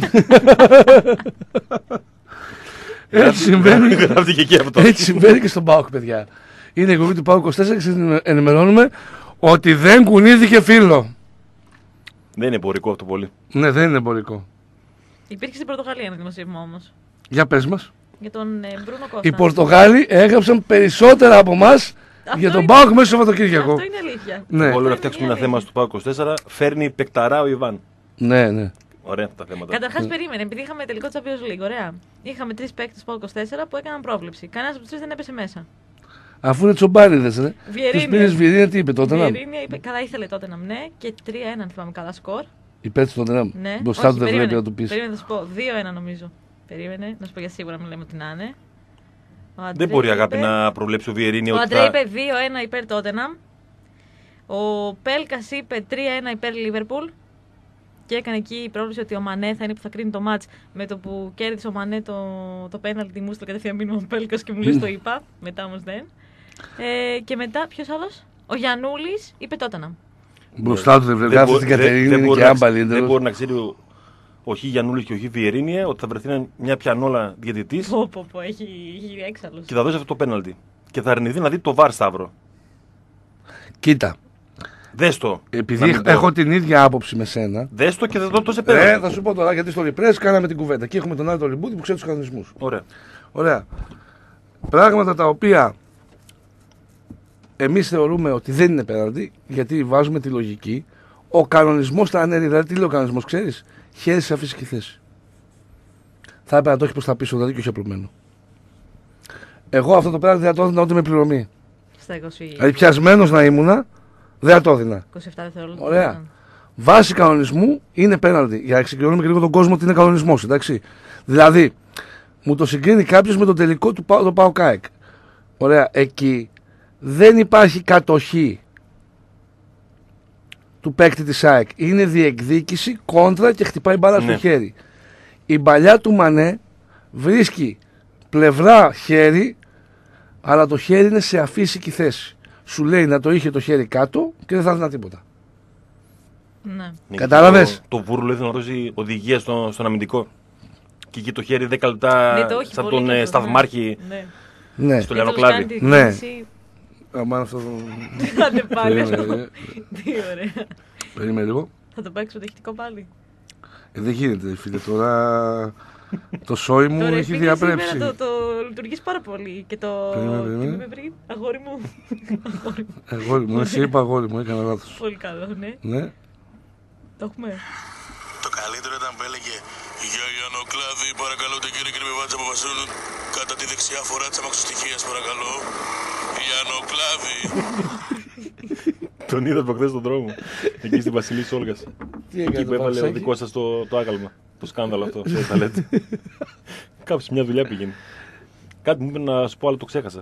Έτσι συμβαίνει. Γράφτηκε και αυτό. Έτσι συμβαίνει και στον ΠΑΟΚ, παιδιά. Είναι η εκπομπή του ΠΑΟΚ 24 και σας ενημερώνουμε ότι δεν κουνήθηκε φίλο. Δεν είναι εμπορικό αυτό πολύ. Ναι, δεν είναι εμπορικό. Υπήρχε στην Πορτογαλία ένα δημοσίευμα όμως. Για πες μας. Για τον Μπρούνο Κώστα. Οι Πορτογάλοι έγραψαν περισσότερα από εμάς για τον ΠΑΟΚ μέσα στο Σαββατοκύριακο. Αυτό είναι αλήθεια. Ναι. Όλο να φτιάξουμε ένα θέμα στο ΠΑΟΚ 24. Φέρνει Πεκταρά ο Ιβάν. Ναι, ναι. Ωραία αυτά τα θέματα. Καταρχάς, περίμενε, επειδή είχαμε τελικό Champions League, ωραία. Είχαμε 3 παίκτες του 24 που έκαναν πρόβλεψη. Κανένας από τους 3 δεν έπεσε μέσα. Αφού είναι τσομπάριδες, ρε. Βιερίνια. Τους πήρες Βιερίνια, τι είπε τότε, να. Βιερίνια είπε, καλά ήθελε τότε να ναι, και 3-1 αν θυμάμαι καλά σκορ. Υπέρ του τότε, Ναι. μπροστά Όχι, του δεν περίμενε. πρέπει να του πεις. Περίμενε να σου πω, 2-1 νομίζω. Περίμενε, να σου πω για σίγουρα, μην λέμε ότι να είναι. Δεν μπορεί, αγάπη, να προβλέψει ο Βιερίνια Ο ότι Αντρέ θα... είπε 2-1 υπέρ Τότεναμ. Ο Πέλκας είπε 3-1 υπέρ Λίβερπουλ. Και έκανε εκεί η πρόβλεψη ότι ο Μανέ θα είναι που θα κρίνει το μάτς. Με το που κέρδισε ο Μανέ το πέναλτι, μου στο κατευθείαν μήνυμα ο Πέλκας και μου λέει το είπα. Μετά όμως δεν. Και μετά, ποιος άλλος? Ο Γιαννούλης είπε Τότεναμ. Μπροστά του δεν βλέπει στην Κατερίνη και άμπαλη. Δεν μπορεί να ξέρει ο Χ Γιαννούλης και ο Χ Βιερίνια ότι θα βρεθεί μια πιανόλα διαιτητής Έχει έξαλλος. και θα δώσει αυτό το πέναλτι. Και θα αρνηθεί να δει το βαρ, Σταύρο. Κοίτα. Δες το. Επειδή έχω την ίδια άποψη με σένα. Δες το και θα το σε πέναλτι. Θα σου πω τώρα γιατί στο Λιπρές κάναμε την κουβέντα. Και έχουμε τον άλλο Λιμπούδη που ξέρει τους κανονισμούς. Ωραία. Πράγματα τα οποία εμείς θεωρούμε ότι δεν είναι πέναλτι, γιατί βάζουμε τη λογική. Ο κανονισμός θα ανέρει, δηλαδή τι λέει ο κανονισμός, ξέρεις, χέρι σε φυσική θέση. Θα έπρεπε να το έχει προς τα πίσω, δηλαδή και όχι απλωμένο. Εγώ αυτό το πέναλτι δεν θα το έδινα ούτε με πληρωμή. Στα 20... Δηλαδή πιασμένος να ήμουνα, δεν θα το έδινα. 27 δευτερόλεπτα. Ωραία. Βάση κανονισμού είναι πέναλτι. Για να εξοικειώνουμε και λίγο τον κόσμο ότι είναι κανονισμός, εντάξει. Δηλαδή, μου το συγκρίνει κάποιος με τον τελικό του ΠΑΟΚ ΑΕΚ. Ωραία. Εκεί δεν υπάρχει κατοχή του παίκτη της ΑΕΚ. Είναι διεκδίκηση, κόντρα και χτυπάει μπάλα στο χέρι. Η μπαλιά του Μανέ βρίσκει πλευρά χέρι, αλλά το χέρι είναι σε αφύσικη θέση. Σου λέει να το είχε το χέρι κάτω και δεν θα έδινα τίποτα. Ναι. Κατάλαβες. Το βούρλο ήθελε να δώσει οδηγία στον αμυντικό. Και εκεί το χέρι 10 λεπτά σαν τον σταθμάρχη στο Λιαννοκλάδι. Ναι. Αμάν αυτό. Άντε πάλι. Τι ωραία. Περίμενε λίγο. Θα το παίξω το ηχητικό πάλι. Δεν γίνεται, φίλε. Τώρα το σόι μου έχει διαπρέψει. Σήμερα το λειτουργείς πάρα πολύ. Και το. Τι είπε πριν, αγόρι μου. Αγόρι μου, εσύ είπα αγόρι μου, έκανα λάθος. Πολύ καλό, ναι. Το έχουμε. Το καλύτερο ήταν που έλεγε για Ιαννοκλάδη, παρακαλώ την κύριε Κρυβιβάτσα αποφασίζουν κατά τη δεξιά φορά της αμαξοστοιχείας, παρακαλώ. Ιαννοκλάδη. Τον είδα προχθές στον δρόμο. Εκεί στην Βασιλή Σόλγας. Εκεί που έβαλε ο δικός σας το άγαλμα. Το σκάνδαλο αυτό. Θα λέτε. Κάπου σε μια δουλειά πήγαινε. Κάτι μου είπε να σου πω, αλλά το ξέχασα.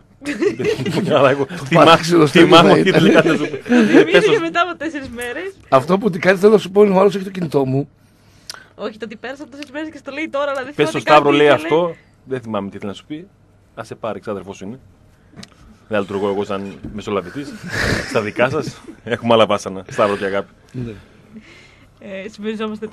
Θυμάμαι ότι ήθελε κάτι να σου πει. Θυμήθηκε μετά από 4 μέρες. Αυτό που κάτι θέλω να σου πω είναι ο άλλος έχει το κινητό μου. Όχι, το ότι πέρασαν 4 μέρες και στο λέει τώρα, αλλά δεν πες στο Σταύρο λέει αυτό, δεν θυμάμαι τι ήθελε να σου πει. Ας σε πάρει, ξάδερφός σου είναι. Δεν λειτουργώ εγώ σαν μεσολαβητής. Στα δικά σας έχουμε άλλα βάσανα. Σταύρο και αγάπη. Συμμεριζόμαστε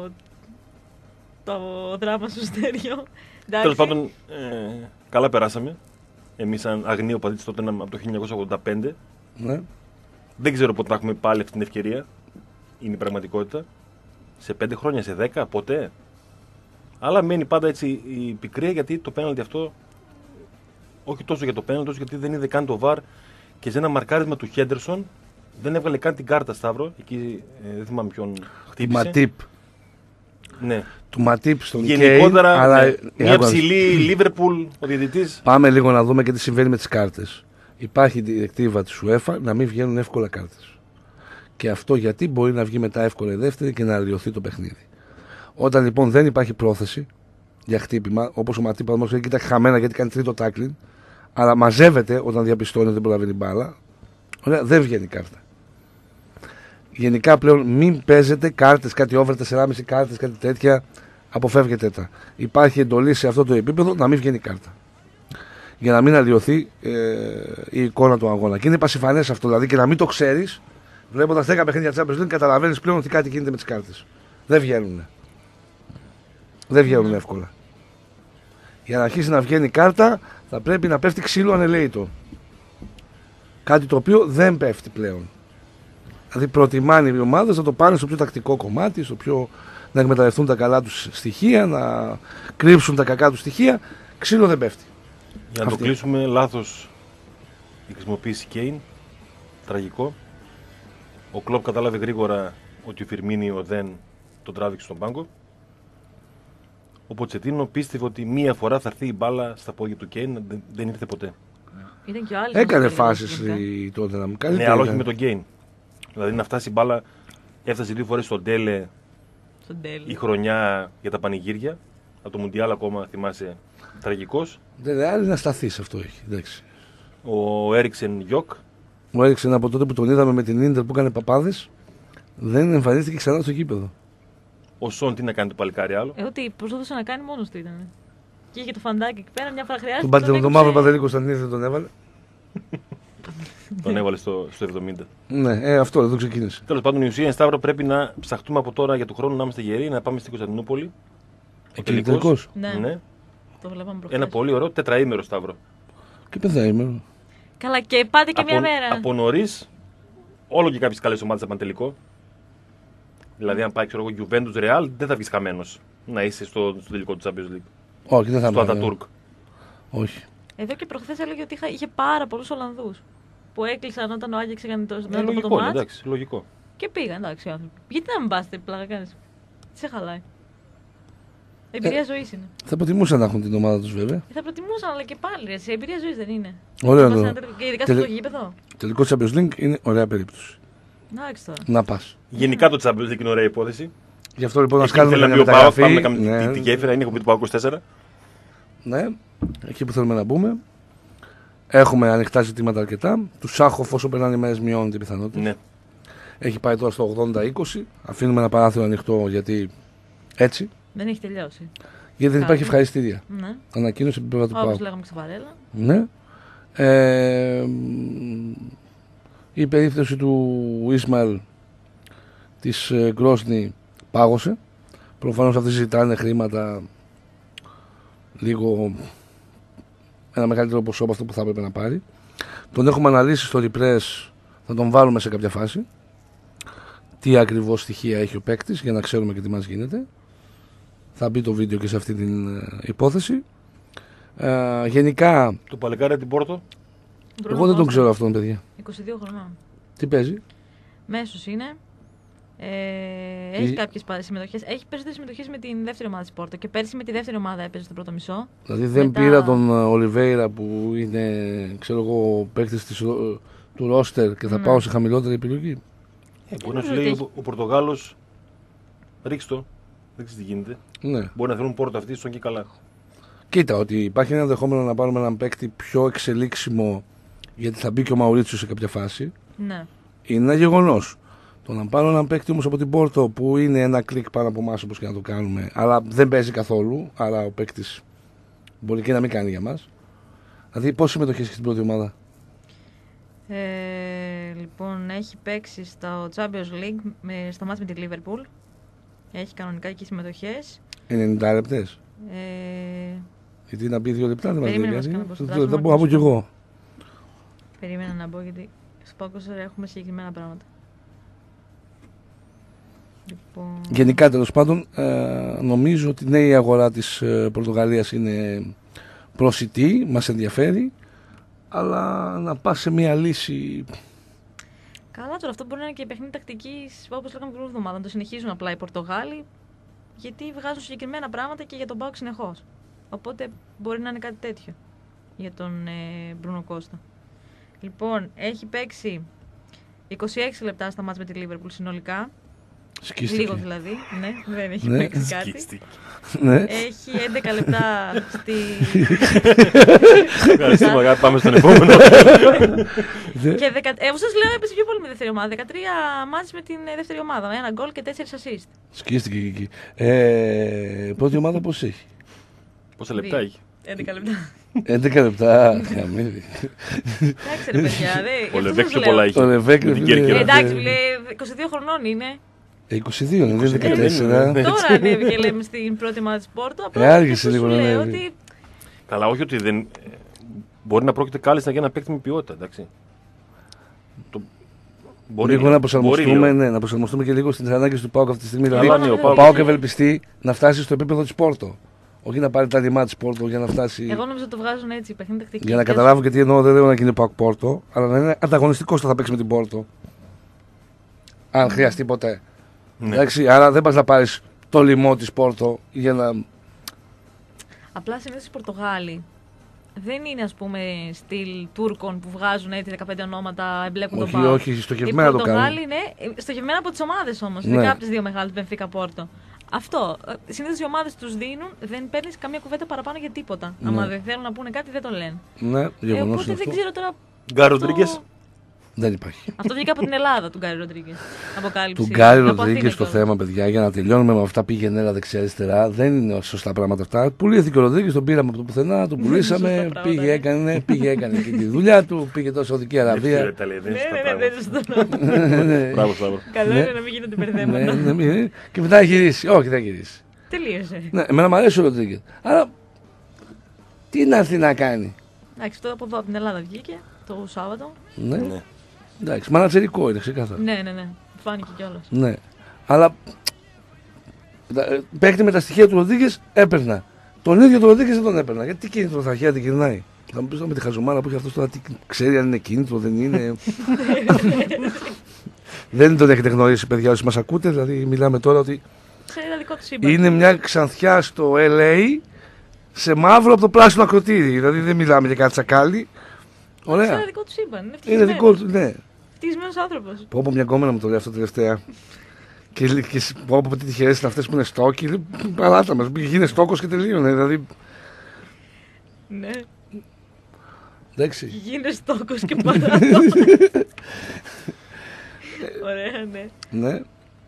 το δράμα σου, Στέριο. Τέλος πάντων, καλά περάσαμε. Εμείς σαν αγνοί οπαδίτες τότε από το 1985. Ναι. Δεν ξέρω πότε θα έχουμε πάλι αυτή την ευκαιρία. Είναι η πραγματικότητα. Σε 5 χρόνια, σε 10, ποτέ. Αλλά μένει πάντα έτσι η πικρία, γιατί το πέναλτι αυτό Όχι τόσο για το πέναλτι, όσο γιατί δεν είδε καν το VAR και σε ένα μαρκάρισμα του Χέντερσον δεν έβγαλε καν την κάρτα, Σταύρο. Εκεί δεν θυμάμαι ποιον χτύπησε. Ματίπ. Ναι. Του Ματίπ στον Κέιν. Γενικότερα, Αλλά μια ψηλή Λίβερπουλ, ο διαιτητής. Πάμε λίγο να δούμε και τι συμβαίνει με τις κάρτες. Υπάρχει διεκτήβα της UEFA να μην βγαίνουν εύκολα κάρτες. Και αυτό γιατί μπορεί να βγει μετά εύκολα η δεύτερη και να αλλοιωθεί το παιχνίδι. Όταν λοιπόν δεν υπάρχει πρόθεση για χτύπημα, όπως ο Ματίπ παραδείγματος κοίταξε χαμένα γιατί κάνει τρίτο τάκλιν, αλλά μαζεύεται όταν διαπιστώνει ότι δεν προλαβαίνει μπάλα, ωραία, δεν βγαίνει κάρτα. Γενικά πλέον μην παίζετε κάρτες, κάτι over 4,5 κάρτες, κάτι τέτοια, αποφεύγετε τα. Υπάρχει εντολή σε αυτό το επίπεδο να μην βγαίνει κάρτα. Για να μην αλλοιωθεί η εικόνα του αγώνα. Και είναι πασιφανές αυτό, δηλαδή και να μην το ξέρεις, βλέποντας 10 παιχνίδια Champions League, καταλαβαίνεις πλέον ότι κάτι γίνεται με τις κάρτες. Δεν βγαίνουν. Δεν βγαίνουν εύκολα. Για να αρχίσει να βγαίνει κάρτα, θα πρέπει να πέφτει ξύλο ανελαίητο. Κάτι το οποίο δεν πέφτει πλέον. Δηλαδή προτιμάνε οι ομάδες να το πάνε στο πιο τακτικό κομμάτι, στο πιο να εκμεταλλευτούν τα καλά τους στοιχεία, να κρύψουν τα κακά τους στοιχεία. Ξύλο δεν πέφτει. Για να το κλείσουμε, λάθος η χρησιμοποίηση Κέιν. Τραγικό. Ο Κλοπ κατάλαβε γρήγορα ότι ο Φιρμίνιο δεν τον τράβηξε στον πάγκο. Ο Ποτσετίνο πίστευε ότι μία φορά θα έρθει η μπάλα στα πόδια του Κέιν, δεν ήρθε ποτέ. Έκανε φάσεις η Τότεναμ. Ναι, αλλά όχι με τον Κέιν. Δηλαδή να φτάσει η μπάλα, έφτασε 2 φορές στον Ντέλε η χρονιά για τα πανηγύρια. Από το Μουντιάλ ακόμα θυμάσαι, τραγικός. Δεν άλλη να σταθείς, αυτό έχει. Εντάξει. Ο Έριξεν Γιοκ. Ο Έριξεν από τότε που τον είδαμε με την Ίντερ που έκανε παπάδες, δεν εμφανίστηκε ξανά στο γήπεδο. Ο Σον τι να κάνει το παλικάρι άλλο. Ότι προσπαθούσε να κάνει μόνος του ήταν. Και είχε το φαντάκι εκεί πέρα, μια φορά χρειάζεται. Τον μαύρο Παντελίκο στον ήρθε τον έβαλε. Τον έβαλε στο 70. Ναι, αυτό εδώ ξεκίνησε. Τέλος πάντων, η ουσία είναι, Σταύρο, πρέπει να ψαχτούμε από τώρα για του χρόνου να είμαστε γεροί, να πάμε στην Κωνσταντινούπολη. Ο τελικός. Ναι. Το βλέπαμε προχθές. Ένα πολύ ωραίο τετραήμερο, Σταύρο. Και πεθαήμερο. Καλά, και πάτε και μια μέρα. Από νωρίς, όλο και κάποιες καλές ομάδες θα πάνε τελικό. Δηλαδή, αν πάει, ξέρω εγώ, Juventus Real, δεν θα βγεις χαμένος να είσαι στο τελικό του Champions League. Όχι, δεν θα στο Ατατούρκ. Όχι. Εδώ και προχθές έλεγε ότι είχε πάρα πολλούς Ολλανδούς που έκλεισαν όταν ο Άγιαξ έκανε το λογικό, μάτς. Εντάξει, λογικό. Και πήγαν, εντάξει, οι άνθρωποι. Γιατί να μην πας, πλάκα κάνεις. Τι σε χαλάει. Εμπειρία ζωής είναι. Θα προτιμούσαν να έχουν την ομάδα τους βέβαια. Θα προτιμούσαν, αλλά και πάλι. Ρε, εμπειρία ζωής δεν είναι. Ωραίο Και ειδικά στο γήπεδο. Τελικό Champions League είναι ωραία περίπτωση. Να πας. Γενικά το Champions League είναι ωραία υπόθεση. Γι' αυτό λοιπόν να κάνουμε μια μεταγραφή. Πάμε την γέφυρα, είναι η εκπομπή του ΠΑΟΚ 24. Ναι, εκεί που θέλουμε να μπούμε. Έχουμε ανοιχτά ζητήματα αρκετά. Του Σάχοφ όσο περνάνε οι μέρες μειώνεται η πιθανότητα. Ναι. Έχει πάει τώρα στο 80-20. Αφήνουμε ένα παράθυρο ανοιχτό γιατί έτσι. Δεν έχει τελειώσει. Γιατί δεν υπάρχει ευχαριστήρια. Ναι. Ανακοίνωση από την πλευρά του ΠΑΟΚ. Όπως λέγαμε και στο Βαρέλα. Ναι. Η περίπτωση του Ισμαήλ της Γκρόσνη πάγωσε. Προφανώς αυτοί ζητάνε χρήματα λίγο ένα μεγαλύτερο ποσό από αυτό που θα έπρεπε να πάρει. Τον έχουμε αναλύσει στο Repress, θα τον βάλουμε σε κάποια φάση. Τι ακριβώς στοιχεία έχει ο παίκτης για να ξέρουμε και τι μας γίνεται. Θα μπει το βίντεο και σε αυτή την υπόθεση. Γενικά. Το παλικάρι την Πόρτο. Εγώ δεν τον ξέρω αυτόν, παιδιά. 22 χρονών. Τι παίζει. Μέσος είναι. Έχει κάποιες συμμετοχές. Έχει περισσότερες συμμετοχές με την δεύτερη ομάδα της Πόρτο. Και πέρσι με τη δεύτερη ομάδα έπαιζε στο πρώτο μισό. Δηλαδή δεν πήρα τον Ολιβέηρα που είναι, ξέρω εγώ, παίκτης του ρόστερ και θα πάω σε χαμηλότερη επιλογή. Μπορεί να σου λέει ο Πορτογάλος, ρίξ' το. Δεν ξέρει τι γίνεται. Ναι. Μπορεί να θέλουν Πόρτο αυτή, στον και καλά. Κοίτα, ότι υπάρχει ένα ενδεχόμενο να πάρουμε έναν παίκτη πιο εξελίξιμο, γιατί θα μπει και ο Μαουρίτσιο σε κάποια φάση. Ναι. Είναι ένα γεγονός. Το να πάρω έναν παίκτη όμως από την Πόρτο που είναι ένα κλικ πάνω από εμάς όπως και να το κάνουμε, αλλά δεν παίζει καθόλου, άρα ο παίκτης μπορεί και να μην κάνει για μας. Δηλαδή, πόσες συμμετοχές έχει στην πρώτη ομάδα. Λοιπόν, έχει παίξει στο Champions League στο μάτς με τη Liverpool. Έχει κανονικά και συμμετοχές. 90 λεπτές. Γιατί να πει 2 λεπτά δεν μας λέει κάτι. Θα πω από κι εγώ. Περίμενα να μπω γιατί στο Πάκος έχουμε συγκεκριμένα πράγματα. Λοιπόν... Γενικά τέλος πάντων νομίζω ότι ναι, η αγορά της Πορτογαλίας είναι προσιτή, μας ενδιαφέρει, αλλά να πας σε μια λύση. Καλά, τώρα αυτό μπορεί να είναι και παιχνίδι τακτικής, όπως λέγαμε την εβδομάδα. Να το συνεχίζουν απλά οι Πορτογάλοι, γιατί βγάζουν συγκεκριμένα πράγματα και για τον ΠΑΟΚ συνεχώς. Οπότε μπορεί να είναι κάτι τέτοιο για τον Μπρούνο Κώστα. Λοιπόν, έχει παίξει 26 λεπτά στα μάτς με τη Λίβερπουλ συνολικά. Σκίστηκε. Λίγο δηλαδή, ναι, δεν έχει Ναι. παίξει κάτι. Ναι. Έχει 11 λεπτά στη... Ευχαριστούμε, αγάπη, πάμε στον επόμενο. Και εγώ σας λέω, έπαιζε πιο πολύ με δεύτερη ομάδα. 13 μάτς με την δεύτερη ομάδα. Ένα γκολ και 4 assist. Σκίστηκε και εκεί. Πρώτη ομάδα πώς έχει? Πόσα λεπτά έχει? 11 λεπτά. 11 λεπτά. Χαμήλη. Εντάξει ρε παιδιά, Ο αυτό Λεβέκ σας πιο λέω. πολλά έχει. Ο Λεβέκ, Με την φίλε. Κέρκυρα. Εντάξει, λέει 22 χρονών είναι. 22, δεν είναι 14. Ναι. Τώρα ανέβηκε, λέμε, στην πρώτη ομάδα της Πόρτο. Απλά Άργησε αυτό λίγο σου να λέω ανέβει. ότι Καλά, όχι ότι δεν. Μπορεί να πρόκειται κάλλιστα για ένα παίκτη με ποιότητα, εντάξει. Λίγο να προσαρμοστούμε, λέω. ναι, να προσαρμοστούμε και λίγο στις ανάγκες του ΠΑΟΚ αυτή τη στιγμή. Καλά, Δηλαδή, ναι, ο ο ΠΑΟΚ ΠΑΟΚ ευελπιστεί να φτάσει στο επίπεδο της Πόρτο. Όχι να πάρει τα ρημά της Πόρτο για να φτάσει. εγώ νομίζω ότι το βγάζουν έτσι, παιχνίδι τακτική. Για να καταλάβω και τι εννοώ, δεν λέω να γίνει ο ΠΑΟΚ Πόρτο, αλλά να είναι ανταγωνιστικός όταν θα παίξει με την Πόρτο. Αν χρειαστεί ποτέ. Ναι. Εντάξει, άρα δεν πας να πάρεις το λοιμό της Πόρτο για να. Απλά συνήθως οι Πορτογάλοι δεν είναι, ας πούμε, στυλ Τούρκων που βγάζουν έτσι 15 ονόματα, εμπλέκουν τον Όχι, ΠΑΟΚ. όχι, στοχευμένα Οι το κάνουν. Πορτογάλοι είναι στοχευμένα από τις ομάδες όμως. Ναι. Δεν από τις δύο μεγάλες, Μπενφίκα, Πόρτο. Αυτό. Συνήθως οι ομάδες τους δίνουν, δεν παίρνεις καμία κουβέντα παραπάνω για τίποτα. Ναι. Άμα δεν θέλουν να πούνε κάτι, δεν το λένε. Ναι, γεγονός Οπότε είναι δεν αυτό. ξέρω τώρα. Γκάρι αυτό- Ροντρίγκες. Δεν υπάρχει. Αυτό βγήκε από την Ελλάδα του Γκάρι Ροντρίγκες. Αποκάλυψη. Του Γκάρι Από Αθήνα Ροντρίγκες το κιόλας. θέμα, παιδιά, για να τελειώνουμε με αυτά πήγαινε ένα δεξιά-αριστερά. Δεν είναι σωστά πράγματα αυτά. Πουλήθηκε ο Ροντρίγκες, τον πήραμε από το πουθενά, τον πουλήσαμε. σωστά πράγματα, Πήγε, έκανε και τη δουλειά του, πήγε τόσο Σαουδική Αραβία. Δεν είναι Ναι, σωστά ναι, πράγματα. δεν είναι σωστό. Ναι, Μπράβο, Σταύρο. Καλό Ναι. είναι να μην γίνονται ναι, μπερδέματα. ναι. Και μετά θα γυρίσει. Όχι, δεν θα γυρίσει. Τελείωσε. Ναι, εμένα μου αρέσει ο Ροντρίγκες. Άρα, τι να έρθει να κάνει. Εντάξει, τώρα από εδώ από την Ελλάδα βγήκε το Σάββατο. Ναι, Ναι. εντάξει, μανατζερικό είναι ξεκάθαρα. Ναι, ναι, ναι. Φάνηκε κιόλα. Ναι. Αλλά παίκτη με τα στοιχεία του Ροντρίγκες έπαιρνα. Τον ίδιο τον Ροντρίγκες δεν τον έπαιρνα. Γιατί τι κίνητρο θα έχει, την γυρνάει. Θα μου πει με τη χαζομάρα που έχει αυτό τώρα, τι ξέρει αν είναι κίνητρο, δεν είναι. Δεν τον έχετε γνωρίσει, παιδιά, όσοι μας ακούτε. Δηλαδή, μιλάμε τώρα ότι Ξέρει ένα δικό του σύμπαν. είναι μια ξανθιά στο LA σε μαύρο από το πράσινο ακροτήρι. Δηλαδή, δεν μιλάμε για κάτι τσακάλι. Ξέρει Ωραία. ένα δικό του σύμπαν. Είναι Είναι δικό του, ναι. Ευτυχισμένο άνθρωπο. Πω πω μια γκόμενα μου το λέει αυτό τελευταία. Και πω πω τι τυχερές είναι αυτές που είναι στόκοι. Λέει, παράτα μας, γίνει στόκος και τελείωνε. Δηλαδή, Ναι. εντάξει. Γίνε στόκο και παρά. Ωραία, ναι. Ναι.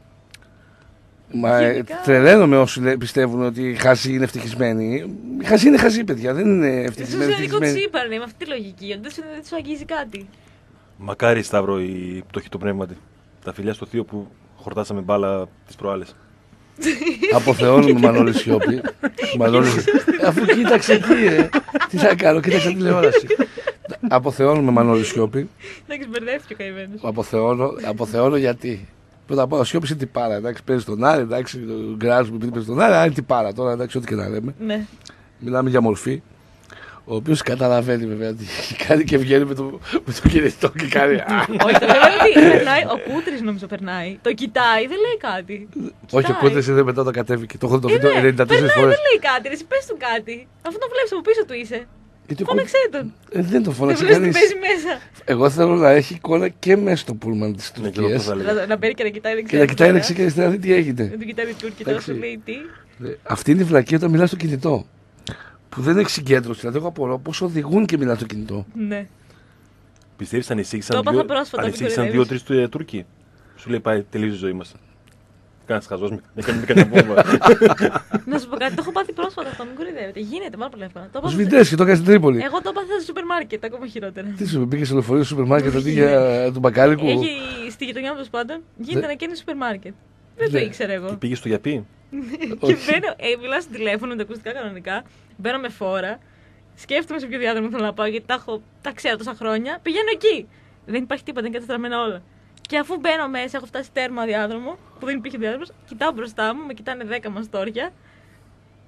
Μα Γενικά- τρελαίνομαι όσοι πιστεύουν ότι οι χαζοί είναι ευτυχισμένοι. Οι χαζοί είναι χαζοί, παιδιά. Δεν είναι Ίσως ευτυχισμένοι. είναι δικό του ευτυχισμένοι. σύμπαν, με αυτή τη λογική. Ότι δεν σου αγγίζει κάτι. Μακάρι, Σταύρο, η πτωχή του πνεύματι. Τα φιλιά στο θείο που χορτάσαμε μπάλα τις προάλλες. Αποθεώνουμε Μανώλη Σιώπη. Αφού κοίταξε εκεί, τι θα κάνω, κοίταξε τηλεόραση. Αποθεώνουμε Μανώλη Σιώπη. Εντάξει, μπερδεύτηκε ο καημένο. Αποθεώνω γιατί. Πρώτα απ' όλα, ο Σιώπης είναι τυπάρα. Εντάξει, παίζει τον Άρη, εντάξει, τον γκράζουμε επειδή παίζει τον Άρη, αλλά είναι τυπάρα τώρα, εντάξει, ό,τι και να λέμε. Ναι. Μιλάμε για μορφή. Ο οποίο καταλαβαίνει βέβαια τι κάνει και βγαίνει με το κινητό και κάνει. Όχι, το λέω ότι περνάει. Ο Κούτρης νομίζω περνάει. Το κοιτάει, δεν λέει κάτι. Όχι, ο Κόντρε είδε μετά το κατέβηκε. Το έχω το βίντεο Ναι, 94 περνάει, φορέ. δεν λέει κάτι. Εσύ πες του κάτι. Αφού τον βλέπεις από πίσω του είσαι. Φώναξε τον. Δεν το Δεν φώναξε βλέπεις τι κανεί. παίζει μέσα. Εγώ θέλω να έχει εικόνα και μέσα στο πούλμαν τη Ναι, και εγώ αυτό θα Τουρκία. έλεγα. Να μπαίνει και να κοιτάει Και δεξιά. να κοιτάει τώρα. δεξιά και αριστερά, δει τι έγινε. Δεν του κοιτάει η Τούρκη Εντάξει. τόσο, λέει τι. Αυτή είναι η βλακία όταν μιλά στο κινητό. Που δεν έχει συγκέντρωση. Δηλαδή, εγώ απορώ πώ οδηγούν και μιλά στο κινητό. Ναι. Πιστεύεις Το ανησύχησαν έπαθα πρόσφατα, μην κοροϊδεύεις. δύο-τρεις Τούρκοι. Σου λέει πάει, τελείωσε η ζωή μας. Κάνεις χαζός, με κάνει κανένα βόμβα. Να σου πω κάτι, το έχω πάθει πρόσφατα αυτό, μην κοροϊδεύετε. Γίνεται πάρα πολλά εύκολα. Το Του έπαθα- βιτέ και το έκανε στην Τρίπολη. Εγώ το έπαθα στο σούπερ μάρκετ, ακόμα χειρότερα. Τι σου πήγε στο λεωφορείο στο σούπερ μάρκετ αντί για του μπακάλικου. Έχει στη γειτονιά μου τέλος πάντων, γίνεται Ναι. να καίνει σούπερ μάρκετ. Δεν το Ναι. ήξερα εγώ. Και πήγε στο γιαπί. Και μπαίνω, μιλάω στο τηλέφωνο με τα ακουστικά κανονικά, μπαίνω με φόρα, σκέφτομαι σε ποιο διάδρομο θέλω να πάω γιατί τα ξέρω τόσα χρόνια. Πηγαίνω εκεί. Δεν υπάρχει τίποτα, είναι καταστραμμένα όλα. Και αφού μπαίνω μέσα, έχω φτάσει τέρμα διάδρομο, που δεν υπήρχε διάδρομο, κοιτάω μπροστά μου, με κοιτάνε 10 μαστόρια.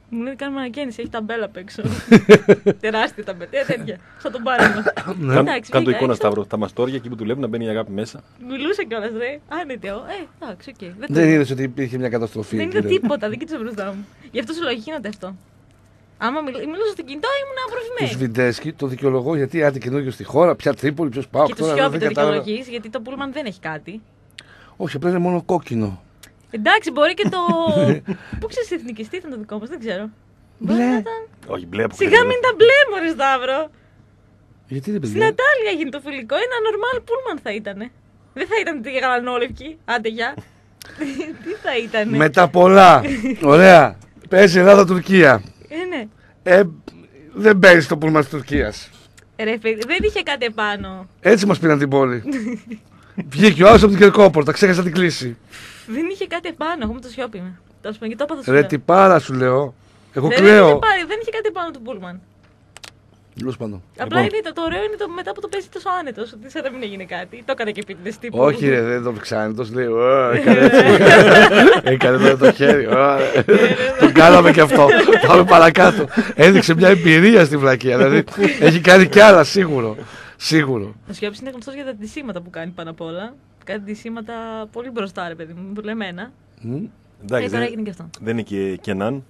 Μου λένε κάνουμε ανακαίνιση, έχει ταμπέλα απ' έξω. Τεράστια ταμπέλα, τέτοια. Θα τον πάρουμε. Κάνε το εικόνα, Σταύρο. Τα μαστόρια εκεί που δουλεύει να μπαίνει η αγάπη μέσα. Μιλούσε κιόλας, ρε. Άνετε, εντάξει, οκ. Δεν είδες ότι υπήρχε μια καταστροφή. Δεν είδα τίποτα, δεν κοίταξα μπροστά μου. Γι' αυτό σου λέω, γίνεται αυτό. Άμα μιλούσα στο κινητό ήμουν Του απορροφημένη. Σβιντέσκι το δικαιολογώ γιατί άντε καινούριο στη χώρα, πια Τρίπολη, ποιο πάω. Και το Σιώπη το δικαιολογείς, γιατί το Πούλμαν δεν έχει κάτι. Όχι, απλά είναι μόνο κόκκινο. Εντάξει, μπορεί και το. Πού ξέρεις, εθνικιστή ήταν το δικό μας, δεν ξέρω. Μπορεί να ήταν. Όχι, μπλε από Σιγά μην τα μπλε, μωρέ Σταύρο. Γιατί δεν Στην παιδιά. Ατάλια έγινε το φιλικό, ένα normal Πούλμαν θα ήτανε. Δεν θα ήταν τη γαλανόλευκη, άντε γεια. Τι θα ήτανε. Με τα πολλά. Ωραία. Παίζει Ελλάδα-Τουρκία. Ναι. Δεν παίζει το πούλμα τη Τουρκία. Ρε φίλε, δεν είχε κάτι επάνω. Έτσι μα πήραν την πόλη. Βγήκε ο άλλο από την Κερκόπορτα, ξέχασα να την κλείσει. Δεν είχε κάτι επάνω, εγώ με το Σιώπη. Τέλος πάντων, και το έπαθα σου Ρε λέω. τι πάρα σου λέω. Εγώ Δεν κλαίω. είχε κάτι επάνω του Πούλμαν. Τέλος πάντων. Απλά Λοιπόν, είναι το ωραίο είναι μετά που το παίζει τόσο άνετο, ότι σαν να μην έγινε κάτι. Το έκανε και επίτηδε τύπου. όχι ρε, δεν το ξανά, λέει. Έκανε έτσι. Έκανε τώρα το χέρι. Τον κάναμε και αυτό. Πάμε παρακάτω. Έδειξε μια εμπειρία στη βλακεία. Δηλαδή έχει κάνει κι άλλα σίγουρο. Σίγουρο. Ο Σιώπης είναι γνωστός για τα ντυσίματα που κάνει πάνω απ' όλα. Κάνει ντυσίματα πολύ μπροστά, ρε παιδί μου, δουλεμένα. Εντάξει, Τώρα έγινε και αυτό. δεν είναι και Κενάν.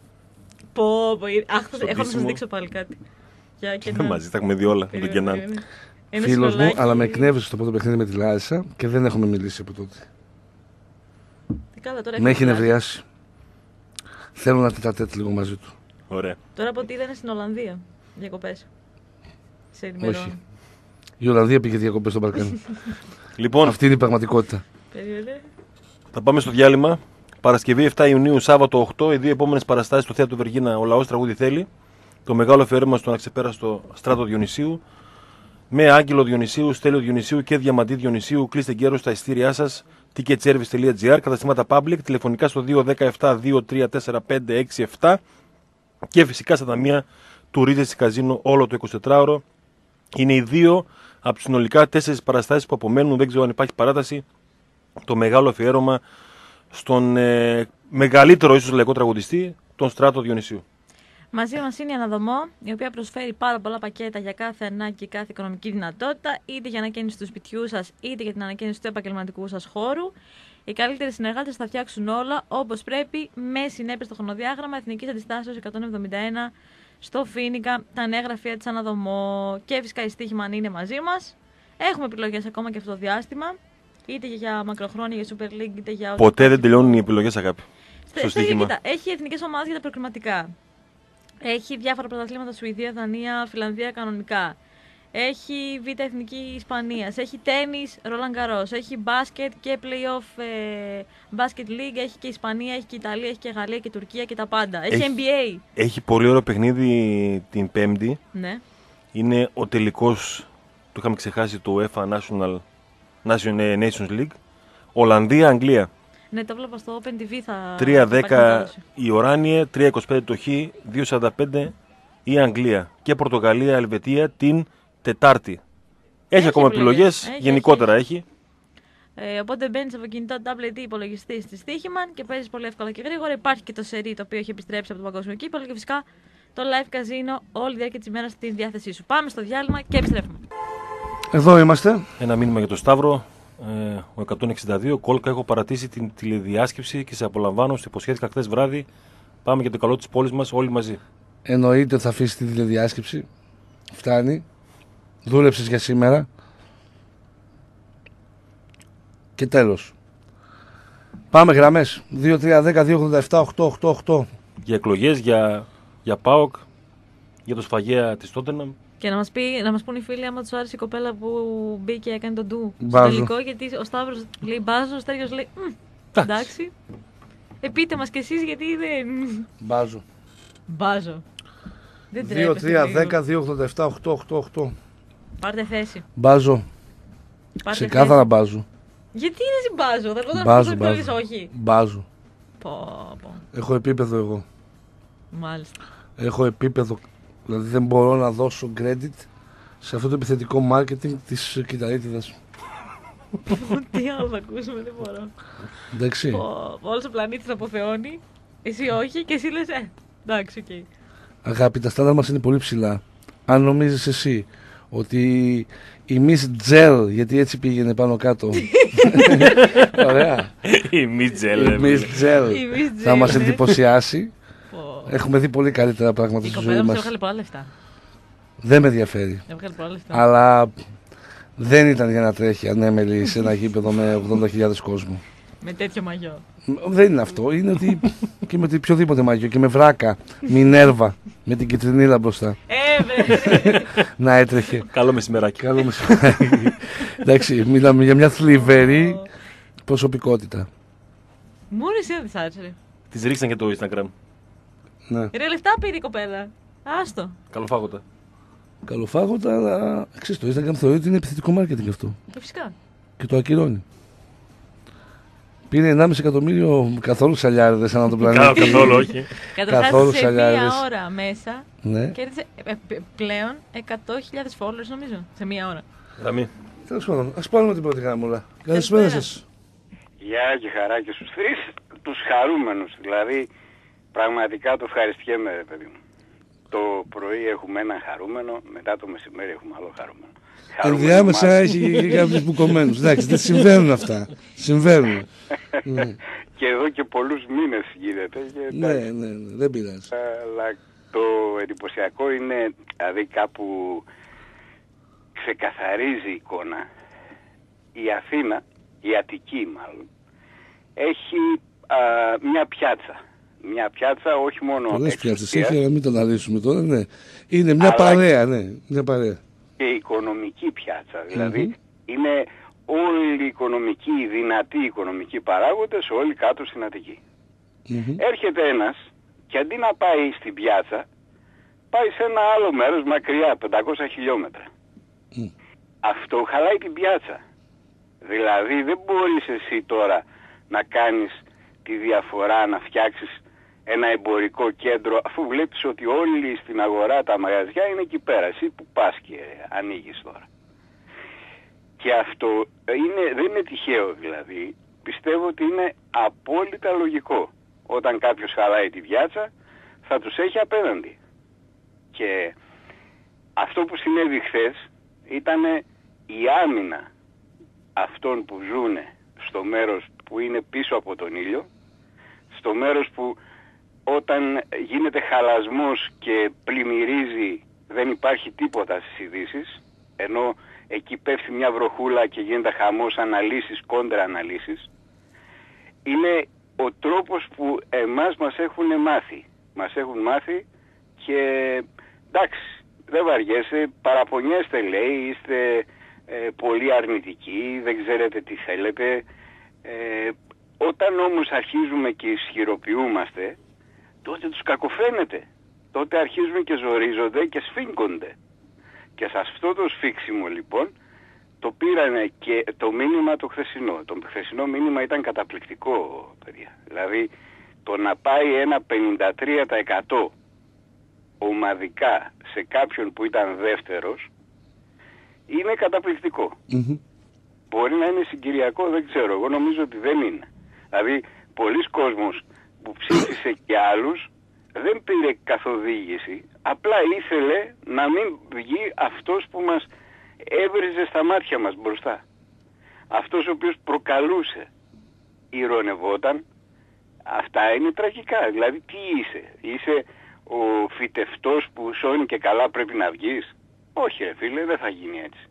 Έχω να σας δείξω πάλι κάτι. Για και Είναι μαζί, τα έχουμε δει όλα με τον Κενάν. Φίλος μου, αλλά με εκνεύρισε στο πρώτο παιχνίδι με τη Λάρισα και δεν έχουμε μιλήσει από τότε. Με έχει νευριάσει. Θέλω να τετατέτ λίγο μαζί του. Ωραία. Τώρα από ό,τι είδανε στην Ολλανδία διακοπές. Σε ενημερώνω. Όχι. Η Ολλανδία πήγε διακοπές στον Μπαλκάνι. Λοιπόν, Αυτή είναι η πραγματικότητα. Περίμενε. θα πάμε στο διάλειμμα. Παρασκευή 7 Ιουνίου, Σάββατο 8, οι δύο επόμενες παραστάσεις στο Θέατρο Βεργίνα. Ο λαός τραγούδι θέλει. Το μεγάλο αφιέρωμα στον αξεπέραστο Στράτο Διονυσίου. Με Άγγελο Διονυσίου, Στέλιο Διονυσίου και Διαμαντή Διονυσίου. Κλείστε γέρο στα ειστήριά σας. ticketservice.gr, καταστήματα public, τηλεφωνικά στο 217-2345-67 και φυσικά στα ταμεία του Regency Casino όλο το 24ωρο. Είναι οι δύο από τις συνολικά 4 παραστάσεις που απομένουν, δεν ξέρω αν υπάρχει παράταση. Το μεγάλο αφιέρωμα στον μεγαλύτερο ίσως λαϊκό τραγουδιστή, τον Στράτο Διονυσίου. Μαζί μας είναι η Αναδομό, η οποία προσφέρει πάρα πολλά πακέτα για κάθε ανάγκη και κάθε οικονομική δυνατότητα, είτε για ανακαίνιση του σπιτιού σας, είτε για την ανακαίνιση του επαγγελματικού σας χώρου. Οι καλύτεροι συνεργάτες θα φτιάξουν όλα όπως πρέπει, με συνέπεια στο χρονοδιάγραμμα Εθνικής Αντιστάσεως 171 στο Φοίνικα, τα νέα γραφεία της Αναδομό και φυσικά η Στοίχημαν είναι μαζί μας. Έχουμε επιλογές ακόμα και αυτό το διάστημα, είτε για μακροχρόνια, για Super League, είτε για. Ποτέ δεν τελειώνουν οι επιλογές, αγάπη. Στο στοίχημα. Κοίτα, έχει εθνικές ομάδες για τα προκριματικά. Έχει διάφορα πρωταθλήματα Σουηδία, Δανία, Φιλανδία κανονικά. Έχει Β' Εθνική Ισπανίας. Έχει τένις, Ρολάν Γκαρός. Έχει μπάσκετ και play-off Basket League. Έχει και Ισπανία, έχει και Ιταλία, έχει και Γαλλία και Τουρκία και τα πάντα. Έχει NBA. Έχει πολύ ωραίο παιχνίδι την Πέμπτη. Ναι. Είναι ο τελικός, το είχαμε ξεχάσει, του UEFA Nations League. Ολλανδία-Αγγλία. Ναι, το βλέπα στο Open TV. 3-10 η Οράνιε, 3-25 το Χ, 2-45 η Αγγλία. Και Πορτογαλία-Ελβετία την Τετάρτη. Έχει ακόμα επιλογές, γενικότερα έχει. Οπότε μπαίνεις από κινητό, tablet ή υπολογιστή στη Στοίχημαν και παίζεις πολύ εύκολα και γρήγορα. Υπάρχει και το σερί το οποίο έχει επιστρέψει από το παγκόσμιο κύπελλο και φυσικά το live casino όλη τη διάρκεια της ημέρας στη διάθεσή σου. Πάμε στο διάλειμμα και επιστρέφουμε. Εδώ είμαστε. Ένα μήνυμα για τον Σταύρο. Ο 162. Κόλκα, έχω παρατήσει την τηλεδιάσκεψη και σε απολαμβάνω. Στο υποσχέθηκα χθες βράδυ. Πάμε για το καλό της πόλης μας όλοι μαζί. Εννοείται ότι θα αφήσει τη τηλεδιάσκεψη. Φτάνει. Δούλεψες για σήμερα. Και τέλος. Πάμε γραμμές. 2-3-10-2-87-8-8-8. Για εκλογές, για ΠΑΟΚ, για το σφαγέα της Τότεναμ. Και να μας πούν οι φίλοι άμα τους άρεσε η κοπέλα που μπήκε και έκανε τον ντου Μπάζο. στο τελικό, γιατί ο Σταύρος λέει μπάζο, ο Στέργιος λέει εντάξει. Πείτε μας κι εσείς γιατί δεν. Μπάζω. Μπάζο. Δεν τρέπεστε λίγο. 2-3-10-2-87-8-8-8. Πάρτε θέση. Μπάζω. Πάρτε Ξεκάθαρα θέση. μπάζω. Γιατί είναι συμπάζο, θα μπορούσα να Μπάζω, πει μπάζω. όχι. Μπάζω. Πω. Έχω επίπεδο εγώ. Μάλιστα. Έχω επίπεδο. Δηλαδή δεν μπορώ να δώσω credit σε αυτό το επιθετικό marketing της Κυταρίτιδας. Τι άλλο θα ακούσουμε, δεν μπορώ. Εντάξει. Όλος ο πλανήτης να αποθεώνει, εσύ όχι και εσύ λες Εντάξει, οκ. Αγάπη, τα στάνταρ μας είναι πολύ ψηλά. Αν νομίζεις εσύ ότι η Miss Gel, γιατί έτσι πήγαινε πάνω κάτω. Ωραία. Η Miss Gel. Η Miss Gel Η Miss θα Gel, μας ναι. εντυπωσιάσει. Έχουμε δει πολύ καλύτερα πράγματα Η στη κοπέλα ζωή μας μας. έβγαλε πολλά λεφτά. Δεν με ενδιαφέρει. Έβγαλε πολλά λεφτά. Αλλά δεν ήταν για να τρέχει ανέμελη σε ένα γήπεδο με 80.000 κόσμο. Με τέτοιο μαγιό. Δεν είναι αυτό. Είναι ότι και με οποιοδήποτε μαγιό και με βράκα, Μινέρβα, με την κυτρινίλα μπροστά. Βέβαια. Να έτρεχε. Καλό μεσημεράκι. Καλό μεσημέρι. Εντάξει, μιλάμε για μια θλιβερή προσωπικότητα. Μόνο εσύ δεν της άρεσε, ρε. Τις ρίξαν και το Instagram. Ναι. Ρε, λεφτά πήρε η κοπέλα. Άστο. Καλοφάγωτα. Καλοφάγοντα, αλλά ξέρεις, το Instagram θεωρεί ότι είναι επιθετικό marketing αυτό. Φυσικά. Και το ακυρώνει. Πήρε 1,5 εκατομμύριο καθόλου σαλιάριδες ανά τον πλανήτη. Καθόλου, όχι. Καταρχάς Καθόλου σε μία σαλιάριδες. ώρα μέσα Ναι. κέρδισε πλέον 100.000 followers νομίζω. Σε μία ώρα. Γραμμή. Τέλος πάντων, ας πάρουμε την πρώτη γραμμούλα. Καλησπέρα σας. Γεια και χαρά και στους τρεις τους χαρούμενους. Δηλαδή, πραγματικά το ευχαριστιέμαι, ρε παιδί μου. Το πρωί έχουμε έναν χαρούμενο, μετά το μεσημέρι έχουμε άλλο χαρούμενο. Ενδιάμεσα έχει και κάποιους μπουκωμένους. Εντάξει, δεν συμβαίνουν αυτά. Συμβαίνουν. Ναι. Και εδώ και πολλούς μήνες γίνεται. Και, Ναι, δεν πειράζει. αλλά το εντυπωσιακό είναι, δηλαδή κάπου ξεκαθαρίζει η εικόνα. Η Αθήνα, η Αττική μάλλον, έχει μια πιάτσα. Μια πιάτσα όχι μόνο Πολλές πιάτσες εξουσίας, έχει, αλλά μην το αναλύσουμε τώρα. Ναι. Είναι μια Αλλά παρέα, ναι. Μια παρέα. και οικονομική πιάτσα. Δηλαδή είναι όλοι οι οικονομικοί, οι δυνατοί οικονομικοί παράγοντες όλοι κάτω στην Αττική. Έρχεται ένας και αντί να πάει στην πιάτσα πάει σε ένα άλλο μέρος μακριά, 500 χιλιόμετρα. Αυτό χαλάει την πιάτσα. Δηλαδή δεν μπορείς εσύ τώρα να κάνεις τη διαφορά, να φτιάξεις ένα εμπορικό κέντρο, αφού βλέπεις ότι όλοι στην αγορά τα μαγαζιά είναι εκεί πέρα. Εσύ που πας και ανοίγεις τώρα. Και αυτό δεν είναι τυχαίο δηλαδή. Πιστεύω ότι είναι απόλυτα λογικό. Όταν κάποιος χαλάει τη πιάτσα θα τους έχει απέναντι. Και αυτό που συνέβη χθες ήταν η άμυνα αυτών που ζουνε στο μέρος που είναι πίσω από τον ήλιο, στο μέρος που όταν γίνεται χαλασμός και πλημμυρίζει δεν υπάρχει τίποτα στις ειδήσεις, ενώ εκεί πέφτει μια βροχούλα και γίνεται χαμός, αναλύσεις, κόντρα αναλύσεις. Είναι ο τρόπος που εμάς μας έχουν μάθει. Μας έχουν μάθει και εντάξει, δεν βαριέσαι, παραπονιέστε λέει, είστε πολύ αρνητικοί, δεν ξέρετε τι θέλετε. Όταν όμως αρχίζουμε και ισχυροποιούμαστε, τότε τους κακοφαίνεται. Τότε αρχίζουν και ζορίζονται και σφίγγονται. Και σε αυτό το σφίξιμο λοιπόν το πήρανε και το μήνυμα το χθεσινό. Το χθεσινό μήνυμα ήταν καταπληκτικό, παιδιά. Δηλαδή το να πάει ένα 53% ομαδικά σε κάποιον που ήταν δεύτερος είναι καταπληκτικό. Μπορεί να είναι συγκυριακό, δεν ξέρω. Εγώ νομίζω ότι δεν είναι. Δηλαδή πολλοί κόσμος που ψήφισε και άλλους δεν πήρε καθοδήγηση, απλά ήθελε να μην βγει αυτός που μας έβριζε στα μάτια μας μπροστά. Αυτός ο οποίος προκαλούσε, ηρωνευόταν. Αυτά είναι τραγικά. Δηλαδή τι είσαι ο φυτευτός που σώνει και καλά πρέπει να βγεις? Όχι ρε φίλε, δεν θα γίνει έτσι.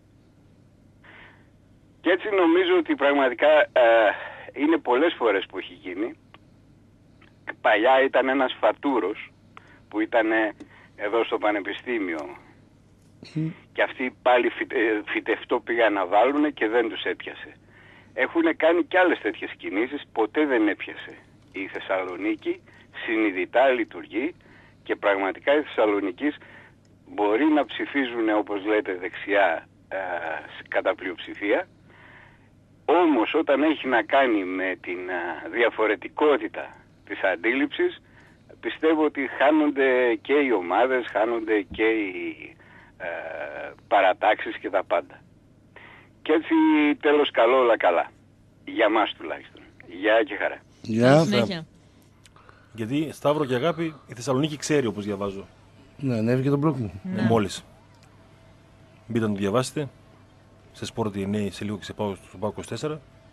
Και έτσι νομίζω ότι πραγματικά είναι πολλές φορές που έχει γίνει. Παλιά ήταν ένας φατούρος που ήταν εδώ στο πανεπιστήμιο και αυτοί πάλι φυτευτό πήγαν να βάλουν και δεν τους έπιασε. Έχουν κάνει και άλλες τέτοιες κινήσεις, ποτέ δεν έπιασε. Η Θεσσαλονίκη συνειδητά λειτουργεί και πραγματικά οι Θεσσαλονικείς μπορεί να ψηφίζουν όπως λέτε δεξιά κατά πλειοψηφία, όμως όταν έχει να κάνει με την διαφορετικότητα της αντίληψης, πιστεύω ότι χάνονται και οι ομάδες, χάνονται και οι παρατάξεις και τα πάντα. Και έτσι τέλος καλό όλα καλά. Για μας τουλάχιστον. Γεια και χαρά. Γεια. Συνέχεια. Γιατί Σταύρο και Αγάπη η Θεσσαλονίκη ξέρει, όπως διαβάζω. Ναι, ανέβηκε τον μπλοκ μου. Ναι. Μόλις. Μπείτε να το διαβάσετε. Σε Sport DNA σε λίγο και σε πάω στο ΠΑΟ 24.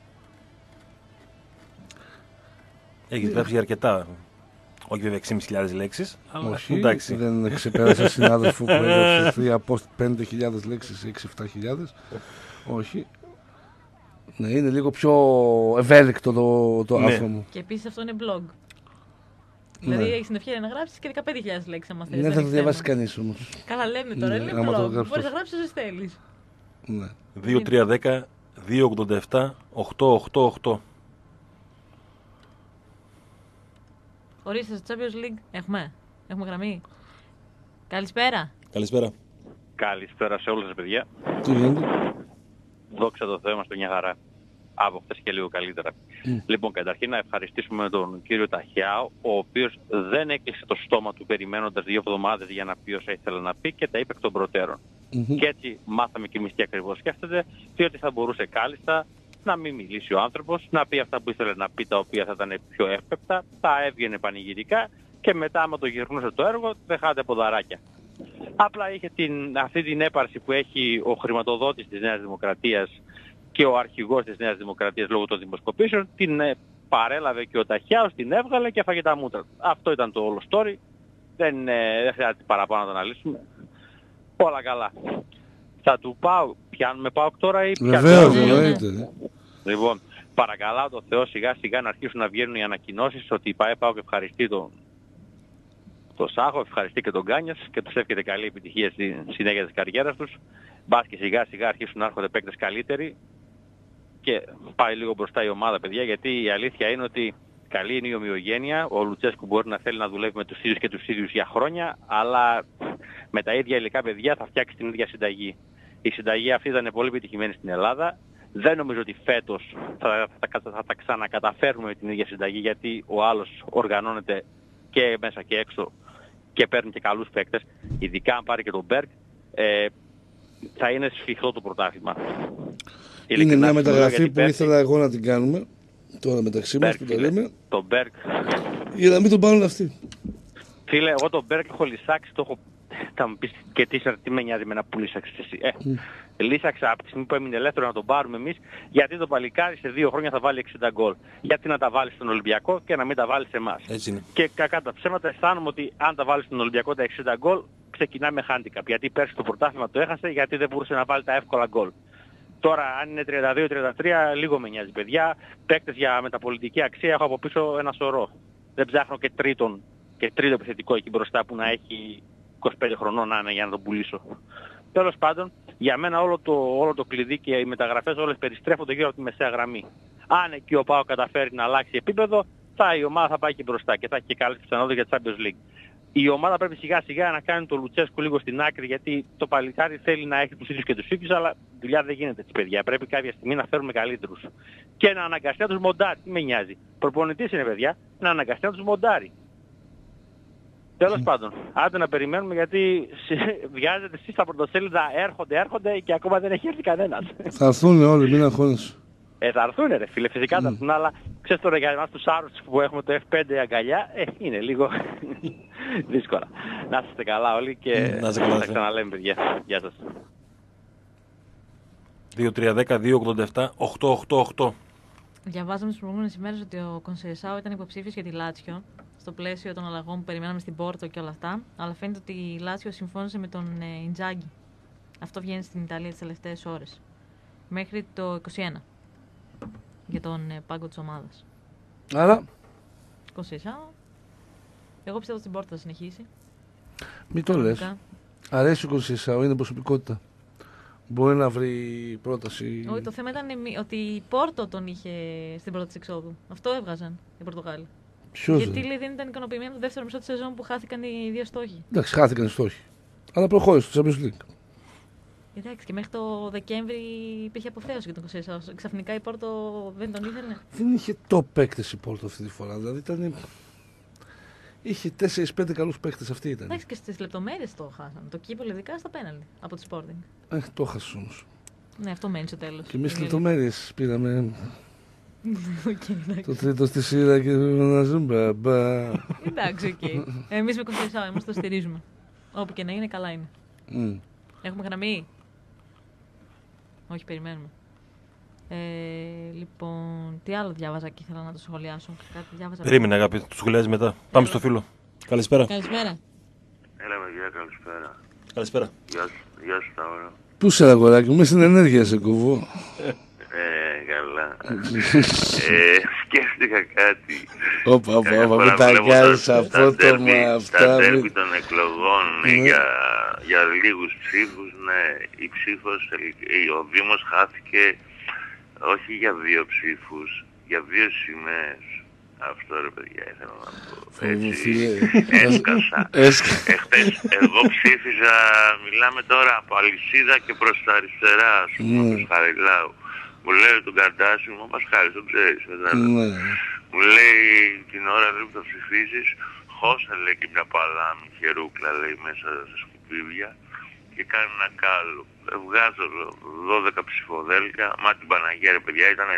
Έχει γράψει αρκετά. Όχι βέβαια 6.500 λέξεις. Αλλά Όχι, εντάξει. δεν ξεπέρασα συνάδελφο που έγραψε 5.000 λέξεις ή 6-7.000. Όχι. Ναι, είναι λίγο πιο ευέλικτο το Ναι. άρθρο μου. Και επίσης αυτό είναι blog. Δηλαδή Ναι. έχεις την ευκαιρία να γράψεις και 15.000 λέξεις άμα θέλεις. Δεν θα το έχεις διαβάσει θέμα. κανείς όμως. Καλά λέμε τώρα, Ναι, είναι άμα το blog. γράψεις Μπορείς να τόσο. γράψεις όσες θέλεις. Ναι. 2-3-10, 2-87, 8-8-8. Ορίστε, στο Champions League έχουμε γραμμή. Καλησπέρα. Καλησπέρα. Καλησπέρα σε όλους σας παιδιά. Τι γίνεται. Δόξα τω Θεώ, είμαστε μια χαρά. Από χθες και λίγο καλύτερα. Λοιπόν, καταρχήν να ευχαριστήσουμε τον κύριο Ταχιάο, ο οποίος δεν έκλεισε το στόμα του περιμένοντας 2 εβδομάδες για να πει όσα ήθελε να πει και τα είπε εκ των προτέρων. Και έτσι μάθαμε κι εμείς τι ακριβώς σκέφτεται, διότι θα μπορούσε κάλλιστα να μην μιλήσει ο άνθρωπος, να πει αυτά που ήθελε να πει, τα οποία θα ήταν πιο εύπεπτα, θα έβγαινε πανηγυρικά και μετά άμα το γυρνούσε το έργο δεν χάτε ποδαράκια. Απλά είχε αυτή την έπαρση που έχει ο χρηματοδότης της Νέας Δημοκρατίας και ο αρχηγός της Νέας Δημοκρατίας λόγω των δημοσκοπήσεων, την παρέλαβε και ο Ταχιάος, την έβγαλε και έφαγε τα μούτρα. Αυτό ήταν το όλο story. Δεν χρειάζεται παραπάνω να το αναλύσουμε. Όλα καλά. Θα του πάω. Πιάνουμε ΠΑΟΚ τώρα ή Βεβαίως, Ναι, ναι. εννοείται. Λοιπόν, παρακαλάω το Θεό σιγά σιγά να αρχίσουν να βγαίνουν οι ανακοινώσεις ότι η ΠΑΟΚ ευχαριστεί τον Σάχο, ευχαριστεί και τον Κάνιας και τους εύχεται καλή επιτυχία στη συνέχεια της καριέρας τους. Μπας και σιγά σιγά αρχίσουν να έρχονται παίκτες καλύτεροι και πάει λίγο μπροστά η ομάδα, παιδιά, γιατί η αλήθεια είναι ότι καλή είναι η ομοιογένεια. Ο Λουτσέσκου μπορεί να θέλει να δουλεύει με τους ίδιους και τους ίδιους για χρόνια, αλλά με τα ίδια υλικά παιδιά θα φτιάξει την ίδια συνταγή. Η συνταγή αυτή ήταν πολύ επιτυχημένη στην Ελλάδα. Δεν νομίζω ότι φέτος θα τα ξανακαταφέρουμε με την ίδια συνταγή, γιατί ο άλλος οργανώνεται και μέσα και έξω και παίρνει και καλούς παίκτες. Ειδικά αν πάρει και τον Μπέρκ, θα είναι σφιχτό το πρωτάθλημα. Είναι μια μεταγραφή που ήθελα εγώ να την κάνουμε τώρα μεταξύ μας που το λέμε. Το Μπέρκ. Για να μην τον πάρουν αυτοί. Φίλε, εγώ τον Μπέρκ έχω λυσάξει, το έχω... Θα μου πεις και τι με νοιάζει εμένα που λύσαξες εσύ. Λύσαξα από τη στιγμή που έμεινε ελεύθερο να τον πάρουμε εμείς, γιατί το παλικάρι σε 2 χρόνια θα βάλει 60 γκολ. Γιατί να τα βάλει στον Ολυμπιακό και να μην τα βάλει σε εμάς. Έτσι είναι. Και κακά τα ψέματα αισθάνομαι ότι αν τα βάλει στον Ολυμπιακό τα 60 γκολ, ξεκινάει με handicap. Γιατί πέρσι το πρωτάθλημα το έχασε, γιατί δεν μπορούσε να βάλει τα εύκολα γκολ. Τώρα, αν είναι 32-33, λίγο με νοιάζει, παιδιά. Παίκτες για μεταπολιτική αξία έχω από πίσω ένα σωρό. Δεν ψάχνω και τρίτο επιθετικό εκεί μπροστά που να έχει 25 χρονών να είναι για να τον πουλήσω. Τέλος πάντων, για μένα όλο το κλειδί και οι μεταγραφές όλες περιστρέφονται γύρω από τη μεσαία γραμμή. Αν εκεί ο ΠΑΟΚ καταφέρει να αλλάξει επίπεδο, η ομάδα θα πάει και μπροστά και θα έχει και καλές πιθανότητες για Champions League. Η ομάδα πρέπει σιγά σιγά να κάνει το Λουτσέσκου λίγο στην άκρη, γιατί το παλικάρι θέλει να έχει τους ίδιους και τους ίδιους, αλλά δουλειά δεν γίνεται έτσι, παιδιά. Πρέπει κάποια στιγμή να φέρουμε καλύτερους. Και να αναγκαστεί να τους μοντάρει. Τι με νοιάζει. Προπονητής είναι, παιδιά. Να αναγκαστεί να τους μοντάρει. Τέλος πάντων, άντε να περιμένουμε, γιατί βιάζετε εσείς στα πρωτοσέλιδα, έρχονται και ακόμα δεν έχει έρθει κανένας. Θα έρθουν όλοι, μην αγχώνεσαι. Θα έρθουν ρε φίλε, φυσικά θα έρθουν, αλλά ξέρεις τώρα για εμάς τους άρρωστους που έχουμε το F5 αγκαλιά, είναι λίγο δύσκολα. Να είστε καλά όλοι και Να είστε καλά, θα ξαναλέμε, παιδιά. Γεια σας. 2-3-10, 2-87, 8-8-8. Διαβάζαμε τις προηγούμενες ημέρες ότι ο Κονσεϊσάο ήταν υποψήφιος για τη Λάτσιο στο πλαίσιο των αλλαγών που περιμέναμε στην Πόρτο και όλα αυτά. Αλλά φαίνεται ότι η Λάτσιο συμφώνησε με τον Ιντζάγκη. Αυτό βγαίνει στην Ιταλία τις τελευταίες ώρες. Μέχρι το 21 για τον πάγκο της ομάδας. Άρα, Κονσεϊσάο. Εγώ πιστεύω ότι στην Πόρτο θα συνεχίσει. μην το λες. Κανονικά. Αρέσει ο Κονσεϊσάο, είναι προσωπικότητα. Μπορεί να βρει πρόταση. Όχι, το θέμα ήταν ότι η Πόρτο τον είχε στην πρώτη της εξόδου. Αυτό έβγαζαν οι Πορτογάλοι. Ποιος Γιατί δεν. λέει δεν ήταν ικανοποιημένοι το δεύτερο μισό της σεζόν που χάθηκαν οι 2 στόχοι. Εντάξει, χάθηκαν οι στόχοι. Αλλά προχώρησε στο Champions League. Εντάξει, και μέχρι το Δεκέμβρη υπήρχε αποθέωση για τον Κοσέισαο. Ξαφνικά η Πόρτο δεν τον ήθελε. Δεν είχε top παίκτες η Πόρτο αυτή τη φορά. Δηλαδή ήταν. Είχε 4-5 καλούς παίκτες, αυτή ήταν. Εντάξει, και στις λεπτομέρειες το χάσαν. Το κύπελο ειδικά στα πέναλτι από τη Sporting. Το έχασες όμως. Ναι, αυτό μένει στο τέλος. Και εμείς στις λεπτομέρειες πήραμε. Το τρίτο στη σειρά και να ζούμε. Εντάξει, οκ. Εμείς με 24 εμείς το στηρίζουμε. Όπου και να είναι, καλά είναι. Έχουμε γραμμή. Όχι, περιμένουμε. Λοιπόν, τι άλλο διάβαζα και ήθελα να το σχολιάσω. Κάτι διάβαζα. Περίμενε, αγάπη, το σχολιάζει μετά. Πάμε στο φίλο. Καλησπέρα. Καλησπέρα. Έλα, παιδιά, καλησπέρα. Καλησπέρα. Γεια σου, Σταύρο. Πού σε αγοράκι μου, με στην ενέργεια σε κουβώ. Καλά. Σκέφτηκα κάτι. Όπα, με τα κάνεις απότομα αυτά. Τα τέρμι των εκλογών για λίγους ψήφους, ναι, η ψήφος, ο Δήμος χάθηκε όχι για 2 ψήφους, για 2 σημαίες. Αυτό ρε παιδιά ήθελα να πω. Έτσι, έσκασα. Εχθές εγώ ψήφιζα, μιλάμε τώρα από Αλυσίδα και προς τα αριστερά, ας πούμε, προς Χαριλάου. Μου λέει τον Καρτάσι μου, Πασχάλης, τον ξέρεις, μου λέει την ώρα που θα ψηφίσεις, χώσα λέει και μια παλάμη χερούκλα λέει μέσα στα σκουπίδια και κάνει ένα κάλο. Βγάζω 12 ψηφοδέλτια, μα την Παναγία ρε παιδιά ήταν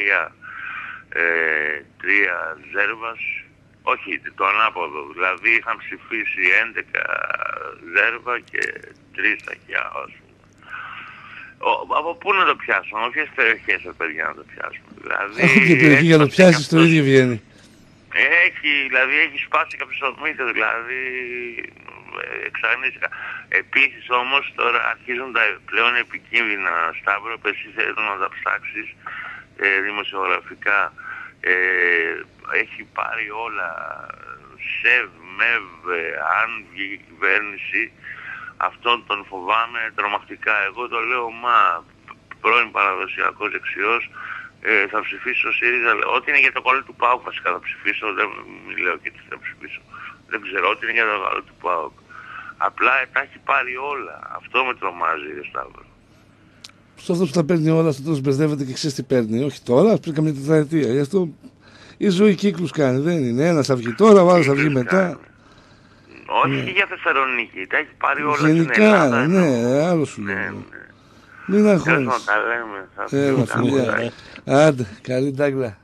3 Ζέρβας, όχι το ανάποδο, δηλαδή είχαν ψηφίσει 11 Ζέρβα και 3 Σταχιά, ας πούμε. Από πού να το πιάσουμε, από ποιες περιοχές παιδιά να το πιάσουμε. Δηλαδή, έχω και περιοχή για να το πιάσεις, το ίδιο βγαίνει. Έχει σπάσει κάποιος ορμήτες, δηλαδή εξαγνίστηκα. Επίσης όμως τώρα αρχίζουν τα πλέον επικίνδυνα, Σταύρο, εσύ θέλεις να τα ψάξεις δημοσιογραφικά. Έχει πάρει όλα, ΣΕΒ, ΜΕΒ, αν βγει η κυβέρνηση, αυτόν τον φοβάμαι τρομακτικά. Εγώ το λέω, πρώην παραδοσιακός δεξιός, θα ψηφίσω ΣΥΡΙΖΑ. Ό,τι είναι για το καλό του ΠΑΟΚ βασικά θα ψηφίσω, δεν λέω και τι θα ψηφίσω. Δεν ξέρω, ό,τι είναι για το καλό του ΠΑΟΚ. Απλά τα έχει πάρει όλα. Αυτό με τρομάζει, Σταύρο. Αυτό που τα παίρνει όλα, αυτό μπερδεύεται και ξέρει τι παίρνει. Όχι τώρα, πριν καμιά τετραετία. Γι' αυτό η ζωή κύκλους κάνει. Δεν είναι. Ένας θα βγει τώρα, ο άλλος θα βγει μετά. Όχι για Θεσσαλονίκη, τα έχει πάρει όλα γενικά, στην Ελλάδα. Ναι, άλλο σου λέω. Μην αγχώνεις. Τα λέμε. Άντε, καλή Ντάγκλα.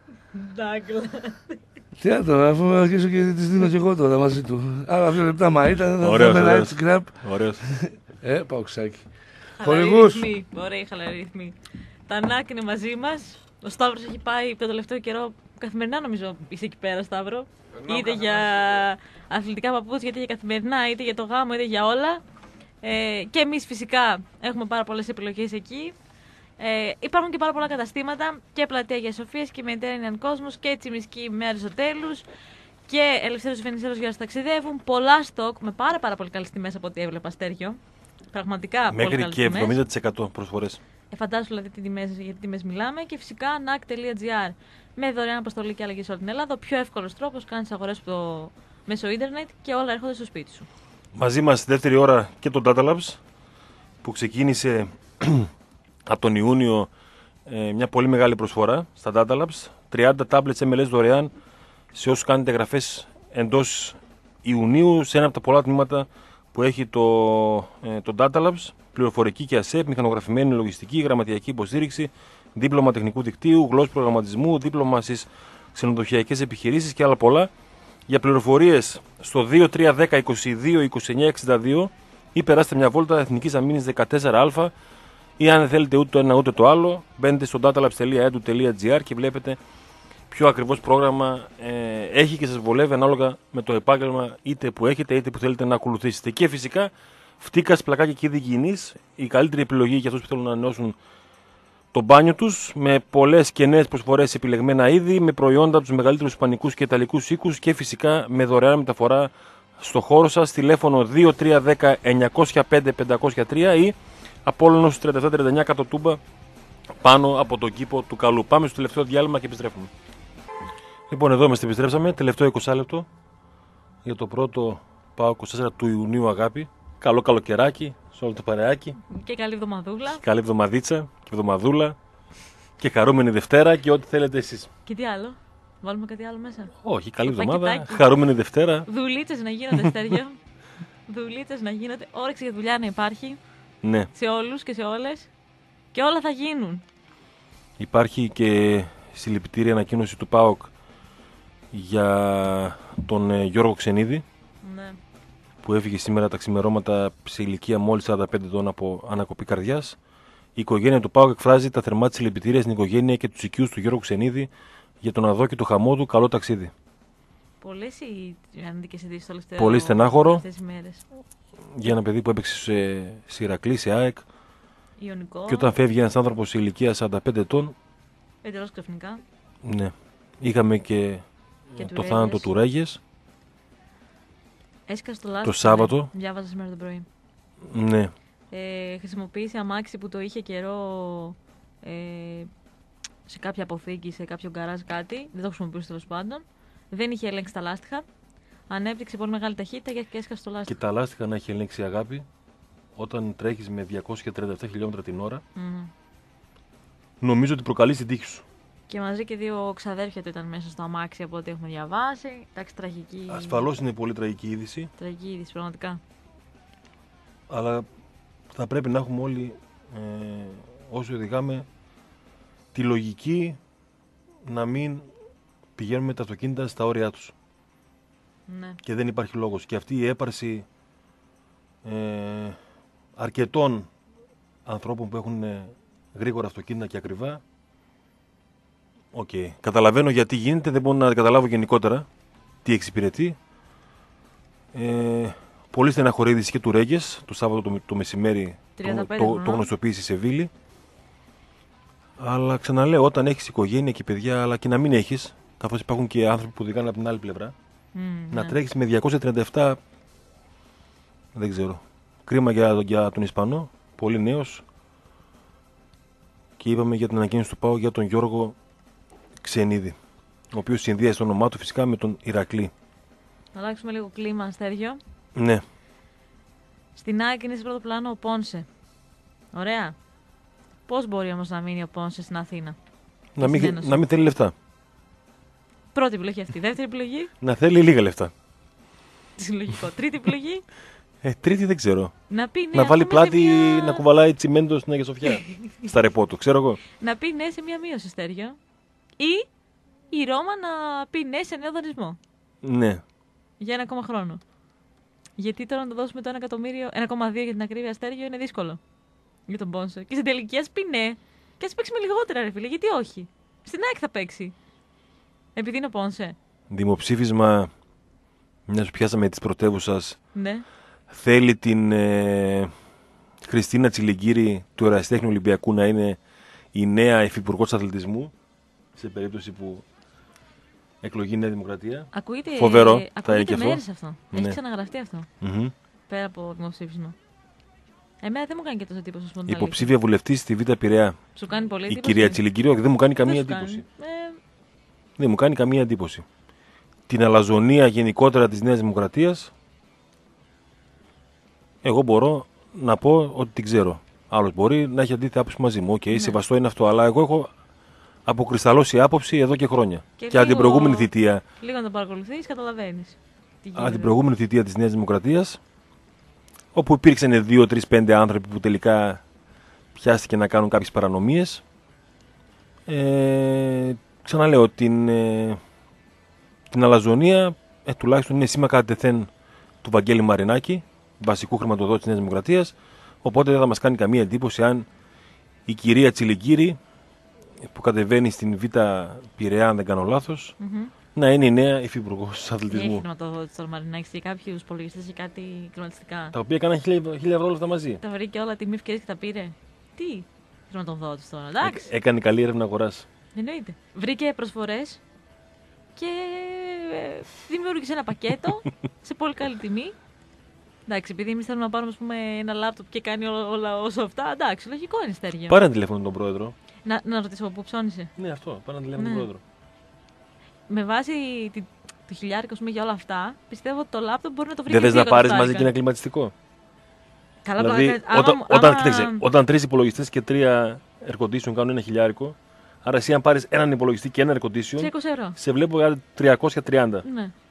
Τι άτομα, αφού αρχίσω και τις δίνω και εγώ τώρα μαζί του. Άρα 2 λεπτά μα ήταν, θα δούμε ένα έτσι κραπ. Ωραίος. Παοξάκι. Χορηγούς. Ωραία, χαλαρή ρυθμή. Τα ΝΑΚ είναι μαζί μας. Ο Σταύρος έχει πάει το τελευταίο καιρό, καθημερινά νομίζω είσαι εκεί πέρα, Σταύρο. Είτε για αθλητικά παπούτσια, είτε για καθημερινά, είτε για το γάμο, είτε για όλα. Και εμείς φυσικά έχουμε πάρα πολλές επιλογές εκεί. Υπάρχουν και πάρα πολλά καταστήματα και πλατεία Αγίας Σοφίας και Mediterranean Κόσμος και Τσιμισκή με Αριστοτέλους και Ελευθέρωση Βενιζέλος για να ταξιδεύουν. Πολλά στόκ με πάρα πολύ καλές τιμές από ό,τι έβλεπα, Στέργιο. Πραγματικά μέχρι πολύ καλές και τιμές. 70% προσφορές. Φαντάσου δηλαδή για τι τιμές μιλάμε και φυσικά NAC.gr με δωρεάν αποστολή και αλλαγή σε όλη την Ελλάδα. Ο πιο εύκολος τρόπος, κάνεις αγορές μέσω ίντερνετ και όλα έρχονται στο σπίτι σου. Μαζί μας στη δεύτερη ώρα και το Data Labs που ξεκίνησε από τον Ιούνιο μια πολύ μεγάλη προσφορά στα Data Labs. 30 tablets MLS δωρεάν σε όσους κάνετε εγγραφές εντός Ιουνίου σε ένα από τα πολλά τμήματα που έχει το Data Labs. Πληροφορική και ΑΣΕΠ, μηχανογραφημένη λογιστική, γραμματιακή υποστήριξη, δίπλωμα τεχνικού δικτύου, γλώσσης προγραμματισμού, δίπλωμα στις ξενοδοχειακές επιχειρήσεις και άλλα πολλά. Για πληροφορίες στο 2310-22-2962 ή περάστε μια βόλτα Εθνικής Αμήνης 14α ή αν δεν θέλετε ούτε το ένα ούτε το άλλο, μπαίνετε στο datalabs.edu.gr και βλέπετε ποιο ακριβώς πρόγραμμα έχει και σας βολεύει ανάλογα με το επάγγελμα είτε που έχετε είτε που θέλετε να ακολουθήσετε. Και φυσικά φτύκας, πλακάκια και είδη υγιεινής, η καλύτερη επιλογή για αυτούς που θέλουν να ανανεώσουν το μπάνιο τους, με πολλές και νέες προσφορές σε επιλεγμένα είδη, με προϊόντα από τους μεγαλύτερους ισπανικούς και ιταλικούς οίκους και φυσικά με δωρεάν μεταφορά στο χώρο σας. Τηλέφωνο 2310-905-503 ή Απόλλωνος 3739 κάτω Τούμπα, πάνω από τον κήπο του Καλού. Πάμε στο τελευταίο διάλειμμα και επιστρέφουμε. Λοιπόν, εδώ είμαστε, επιστρέψαμε. Τελευταίο 20 λεπτό για το πρώτο ΠΑΟΚ 24 του Ιουνίου, αγάπη. Καλό καλοκαιράκι σε όλο το παρεάκι. Και καλή εβδομαδούλα. Και καλή εβδομαδίτσα και εβδομαδούλα. Και χαρούμενη Δευτέρα και ό,τι θέλετε εσείς. Και τι άλλο, βάλουμε κάτι άλλο μέσα. Όχι, καλή εβδομάδα. Χαρούμενη Δευτέρα. Δουλίτσες να γίνονται, Στέργιο. Δουλίτσες να γίνονται. Όρεξη για δουλειά να υπάρχει. Ναι. Σε όλους και σε όλες. Και όλα θα γίνουν. Υπάρχει και συλληπιτήρια ανακοίνωση του ΠΑΟΚ για τον Γιώργο Ξενίδη, Ναι. που έφυγε σήμερα τα ξημερώματα σε ηλικία μόλις 45 ετών από ανακοπή καρδιάς. Η οικογένεια του ΠΑΟΚ εκφράζει τα θερμά της συλληπιτήρια στην οικογένεια και τους οικείους του Γιώργου Ξενίδη για τον αδόκητο χαμό του. Καλό ταξίδι. Πολλές οι αρνητικές ειδήσεις το τελευταίο. Πολύ στενάχωρο. Αυτές τις μέρες. Για ένα παιδί που έπαιξε σε Ηρακλή, σε ΑΕΚ. Ιωνικό. Και όταν φεύγει ένας άνθρωπος σε ηλικία 45 ετών. Εντελώς ξαφνικά. Ναι. Είχαμε και το θάνατο του Ρέγες. Έσκασε το λάστιχο. Το Σάββατο. Ναι. Διάβαζα σήμερα το πρωί. Ναι. Χρησιμοποίησε αμάξι που το είχε καιρό σε κάποια αποθήκη, σε κάποιο γκαράζ κάτι. Δεν το χρησιμοποιούσε τέλος πάντων. Δεν είχε ελέγξει τα λάστιχα. Ανέπτυξε πολύ μεγάλη ταχύτητα και έσκασε το λάστιχο. Και τα λάστιχα να έχει ελέγξει, αγάπη, όταν τρέχεις με 237 χιλιόμετρα την ώρα, νομίζω ότι προκαλείς την τύχη σου. Και μαζί και 2 ξαδέρφια του ήταν μέσα στο αμάξι από ό,τι έχουμε διαβάσει. Εντάξει, τραγική. Ασφαλώς είναι πολύ τραγική είδηση. Τραγική είδηση, πραγματικά. Αλλά θα πρέπει να έχουμε όλοι, όσοι οδηγάμε, τη λογική να μην πηγαίνουμε τα αυτοκίνητα στα όρια τους. Ναι. Και δεν υπάρχει λόγος. Και αυτή η έπαρση αρκετών ανθρώπων που έχουν γρήγορα αυτοκίνητα και ακριβά, καταλαβαίνω γιατί γίνεται, δεν μπορώ να καταλάβω γενικότερα τι εξυπηρετεί. Πολύ στεναχωρή είδηση και του Ρέγες, το Σάββατο το μεσημέρι, το γνωστοποίησε σε Βίλη. Αλλά ξαναλέω, όταν έχεις οικογένεια και παιδιά, αλλά και να μην έχεις, καθώς υπάρχουν και άνθρωποι που οδηγάνε από την άλλη πλευρά, να τρέχεις με 237, δεν ξέρω. Κρίμα για τον Ισπανό, πολύ νέος. Και είπαμε για την ανακοίνωση του ΠΑΟ για τον Γιώργο Ξενίδη, ο οποίος συνδύασε το όνομά του φυσικά με τον Ηρακλή. Να αλλάξουμε λίγο κλίμα, Στέργιο. Ναι. Στην ΑΕΚ είναι σε πρώτο πλάνο ο Πόνσε. Ωραία. Πώς μπορεί όμως να μείνει ο Πόνσε στην Αθήνα? Να μην θέλει λεφτά. Πρώτη επιλογή αυτή. Δεύτερη επιλογή. Να θέλει λίγα λεφτά. Συλλογικό. Τρίτη επιλογή. Τρίτη δεν ξέρω. Να βάλει πλάτη να κουβαλάει τσιμέντο στην Αγία Σοφιά. Στα ρεπό του, ξέρω εγώ. Να πει ναι σε μία μείωση, Στέργιο. Ή η Ρώμα να πει ναι σε νέο δανεισμό. Ναι. Για 1 ακόμα χρόνο. Γιατί τώρα να το δώσουμε το 1,2 για την ακρίβεια, Στέργιο, είναι δύσκολο. Για τον Πόνσε. Και στην τελική ας πει ναι. Και ας παίξει με λιγότερα, ρε φίλε. Γιατί όχι. Στην ΑΕΚ θα παίξει. Επειδή είναι ο Πόνσε. Δημοψήφισμα. Μια σου πιάσαμε της πρωτεύουσας. Ναι. Θέλει την Χριστίνα Τσιλιγκύρη του Ερασιτέχνη Ολυμπιακού να είναι η νέα υφυπουργός αθλητισμού. Σε περίπτωση που εκλογεί η Νέα Δημοκρατία. Ακούγεται, φοβερό. Θα είναι και αυτό. Αυτό. Ναι. Έχει ξαναγραφτεί αυτό. Πέρα από δημοψήφισμα. Εμένα δεν μου κάνει και τόσο εντύπωση. Υποψήφια βουλευτή στη Β' Πειραιά. Σου κάνει πολύ εντύπωση. Η κυρία Τσιλιγκύρη, δεν μου κάνει καμία εντύπωση. Δεν μου κάνει καμία εντύπωση. Την αλαζονία γενικότερα της Νέας Δημοκρατίας, εγώ μπορώ να πω ότι την ξέρω. Άλλος μπορεί να έχει αντίθετη άποψη μαζί μου. Ναι. Σεβαστό είναι αυτό. Αλλά εγώ έχω αποκρισταλώσει άποψη εδώ και χρόνια. Και την προηγούμενη θητεία. Λίγο να το παρακολουθείς, καταλαβαίνεις. Την προηγούμενη θητεία της Νέας Δημοκρατίας, όπου υπήρξαν 2, 3, 5 άνθρωποι που τελικά πιάστηκε να κάνουν κάποιες παρανομίες. Ξαναλέω, την αλαζονία τουλάχιστον είναι σήμα κατά τεθέν του Βαγγέλη Μαρινάκη, βασικού χρηματοδότη της Νέας Δημοκρατίας. Οπότε δεν θα μας κάνει καμία εντύπωση αν η κυρία Τσιλιγκύρη, που κατεβαίνει στην Β' Πειραιά, αν δεν κάνω λάθος, να είναι η νέα υφυπουργός αθλητισμού. Έχει χρηματοδότηση στο Μαρινάκη και κάποιους υπολογιστές και κάτι κλιματιστικά. Τα οποία έκαναν 1.000 ευρώ όλα μαζί. Τα βρήκε όλα τιμή ευκαιρία και τα πήρε. Τι χρηματοδότηση τώρα, εντάξει. Έκανε καλή έρευνα αγοράς. Εννοείται. Βρήκε προσφορές και δημιούργησε ένα πακέτο σε πολύ καλή τιμή. Εντάξει, επειδή εμείς θέλουμε να πάρουμε ένα λάπτοπ και κάνει όλα όσο αυτά, εντάξει, λογικό είναι, Στέργιο. Πάρε ένα τηλέφωνο τον πρόεδρο. Να ρωτήσω από πού ψώνησε. Ναι, αυτό. Πάρε ένα τηλέφωνο τον πρόεδρο. Με βάση το χιλιάρικο για όλα αυτά, πιστεύω ότι το λάπτοπ μπορεί να το βρει. Δεν θες να πάρεις μαζί και ένα κλιματιστικό? Καλά, δηλαδή, όταν 3 υπολογιστές και 3 air condition κάνουν ένα χιλιάρικο, άρα εσύ αν πάρεις έναν υπολογιστή και ένα air condition, σε 20 ευρώ. Σε βλέπω για 330. Ναι.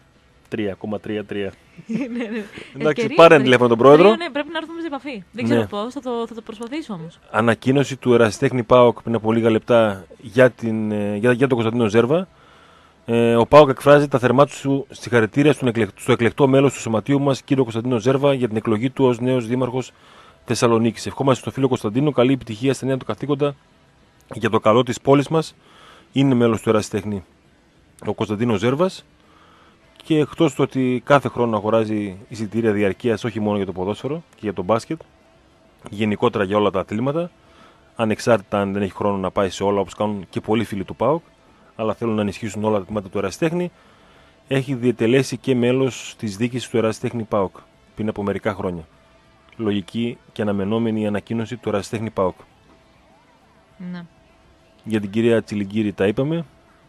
3,33. Ναι. Εντάξει, πάρε τηλέφωνο τον πρόεδρο. Ναι, πρέπει να έρθουμε σε επαφή. Δεν ξέρω πώς, θα το προσπαθήσω όμως. Ανακοίνωση του Ερασιτέχνη ΠΑΟΚ πριν από λίγα λεπτά για τον Κωνσταντίνο Ζέρβα. Ο ΠΑΟΚ εκφράζει τα θερμά του συγχαρητήρια στο εκλεκτό μέλος του σωματείου μας, κύριο Κωνσταντίνο Ζέρβα, για την εκλογή του ως νέος δήμαρχος Θεσσαλονίκης. Ευχόμαστε στον φίλο Κωνσταντίνο καλή επιτυχία στα νέα του καθήκοντα για το καλό της πόλης μας. Είναι μέλος του Ερασιτέχνη ο Κωνσταντίνος Ζέρβας. Και εκτός του ότι κάθε χρόνο αγοράζει εισιτήρια διαρκείας όχι μόνο για το ποδόσφαιρο και για το μπάσκετ, γενικότερα για όλα τα αθλήματα, ανεξάρτητα αν δεν έχει χρόνο να πάει σε όλα όπως κάνουν και πολλοί φίλοι του ΠΑΟΚ, αλλά θέλουν να ενισχύσουν όλα τα αθλήματα του Ερασιτέχνη, έχει διετελέσει και μέλος της διοίκησης του Ερασιτέχνη ΠΑΟΚ πριν από μερικά χρόνια. Λογική και αναμενόμενη ανακοίνωση του Ερασιτέχνη ΠΑΟΚ. Ναι. Για την κυρία Τσιλιγκύρη τα είπαμε.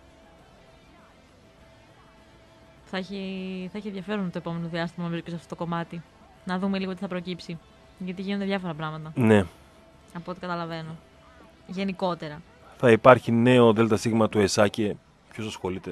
Θα έχει ενδιαφέρον το επόμενο διάστημα να βρίσκεται σε αυτό το κομμάτι. Να δούμε λίγο τι θα προκύψει. Γιατί γίνονται διάφορα πράγματα. Ναι. Από ό,τι καταλαβαίνω. Γενικότερα. Θα υπάρχει νέο ΔΣ του ΕΣΑ και ποιος ασχολείται.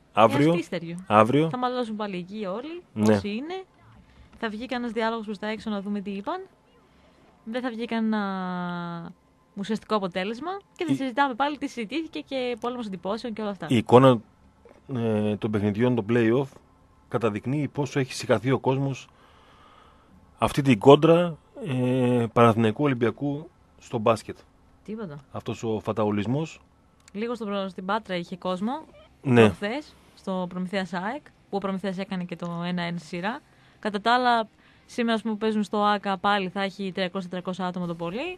Αύριο. Θα μαλώσουν πάλι εκεί όλοι. Ναι. Όσοι είναι. Θα βγει κανένα διάλογο προς τα έξω να δούμε τι είπαν. Δεν θα βγει κανένα ουσιαστικό αποτέλεσμα. Και θα συζητάμε πάλι τι συζητήθηκε και πόλεμος εντυπώσεων και όλα αυτά. Η εικόνα των παιχνιδιών, το play-off, καταδεικνύει πόσο έχει σηκωθεί ο κόσμος αυτή την κόντρα Παναθηναϊκού Ολυμπιακού στο μπάσκετ. Τίποτα. Αυτός ο φαταουλισμός. Λίγο στην Πάτρα είχε κόσμο. Ναι. Προχθές, στο Προμηθέας ΑΕΚ, που ο Προμηθέας έκανε και το 1-1 σειρά. Κατά τα άλλα, σήμερα που παίζουν στο ΆΚΑ πάλι θα έχει 300-400 άτομα το πολύ.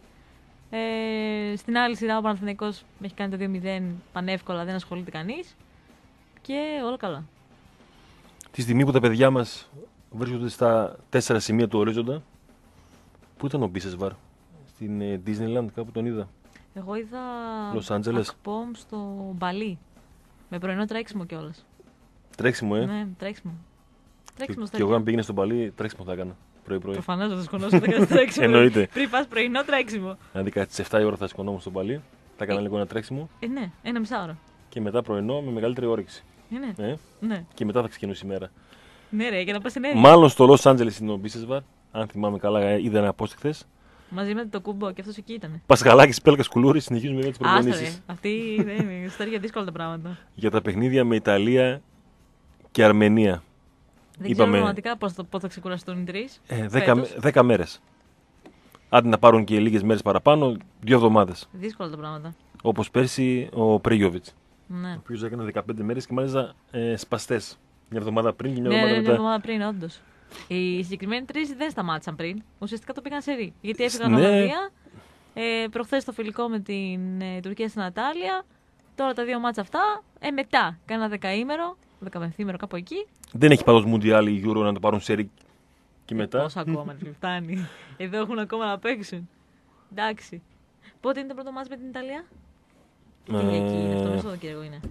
Στην άλλη σειρά ο Παναθηναϊκός έχει κάνει το 2-0 πανεύκολα, δεν ασχολείται κανείς. Και όλα καλά. Τη στιγμή που τα παιδιά μας βρίσκονται στα 4 σημεία του ορίζοντα, πού ήταν ο Μπίσεσβαρ? Στην Disneyland, κάπου τον είδα. Εγώ είδα Los Angeles. Ακπομ στο Μπαλί. Με πρωινό τρέξιμο κιόλας. Τρέξιμο, Ναι, τρέξιμο. Και εγώ αν πήγαινε στο Μπαλί, τρέξιμο θα έκανα. Πρωί-πρωί. Προφανώς θα σκονώσω να κάνεις τρέξιμο. Εννοείται. Πριν πας πρωινό τρέξιμο. Δηλαδή κάτι στις 7 η ώρα θα σκονόμουν στο Μπαλί, θα έκανα λίγο ένα τρέξιμο. Ναι, 1,5 ώρα. Και μετά πρωινό με μεγαλύτερη όρεξη. Ναι. Και μετά θα ξεκινήσει η μέρα. Ναι, ρε, για να πας ενέργεια. Μάλλον στο Los Angeles είναι ο Μπίσεσβαρ. Αν θυμάμαι καλά, είδα ένα post χθες. Μαζί με το Κουμπό και αυτός εκεί ήταν. Πασχαλάκης, Πέλκας, Κουλούρης, συνεχίζουμε με τις προπονήσεις. Αυτή δεν είναι ιστορία δύσκολα τα πράγματα. Για τα παιχνίδια με Ιταλία και Αρμενία. Δεν ξέρω πραγματικά πώς θα ξεκουραστούν οι τρεις. 10 μέρες. Άντε να πάρουν και λίγες μέρες παραπάνω, 2 εβδομάδες. Δύσκολα τα πράγματα. Όπως πέρσι ο Πρίγιοβιτς. Ναι. Ο οποίος έκανε 15 μέρες και μάλιστα σπαστές. Μια εβδομάδα πριν και μια εβδομάδα μετά. Μια εβδομάδα πριν, όντως. Οι συγκεκριμένοι τρεις δεν σταμάτησαν πριν. Ουσιαστικά το πήγαν σε ρί. Γιατί έφυγαν Ολλανδία. Προχθές το φιλικό με την Τουρκία στην Ανατάλια. Τώρα τα 2 μάτσα αυτά. Μετά κάνα 10ημερο, 15ημερο κάπου εκεί. Δεν έχει πάντως Μουντιάλ ή Euro να το πάρουν σε ρί και μετά. Πώς ακόμα, φτάνει. Εδώ έχουν ακόμα να παίξουν. Εντάξει. Πότε είναι το πρώτο μάτς με την Ιταλία? Κυριακή, αυτό μισό Κυριακό είναι.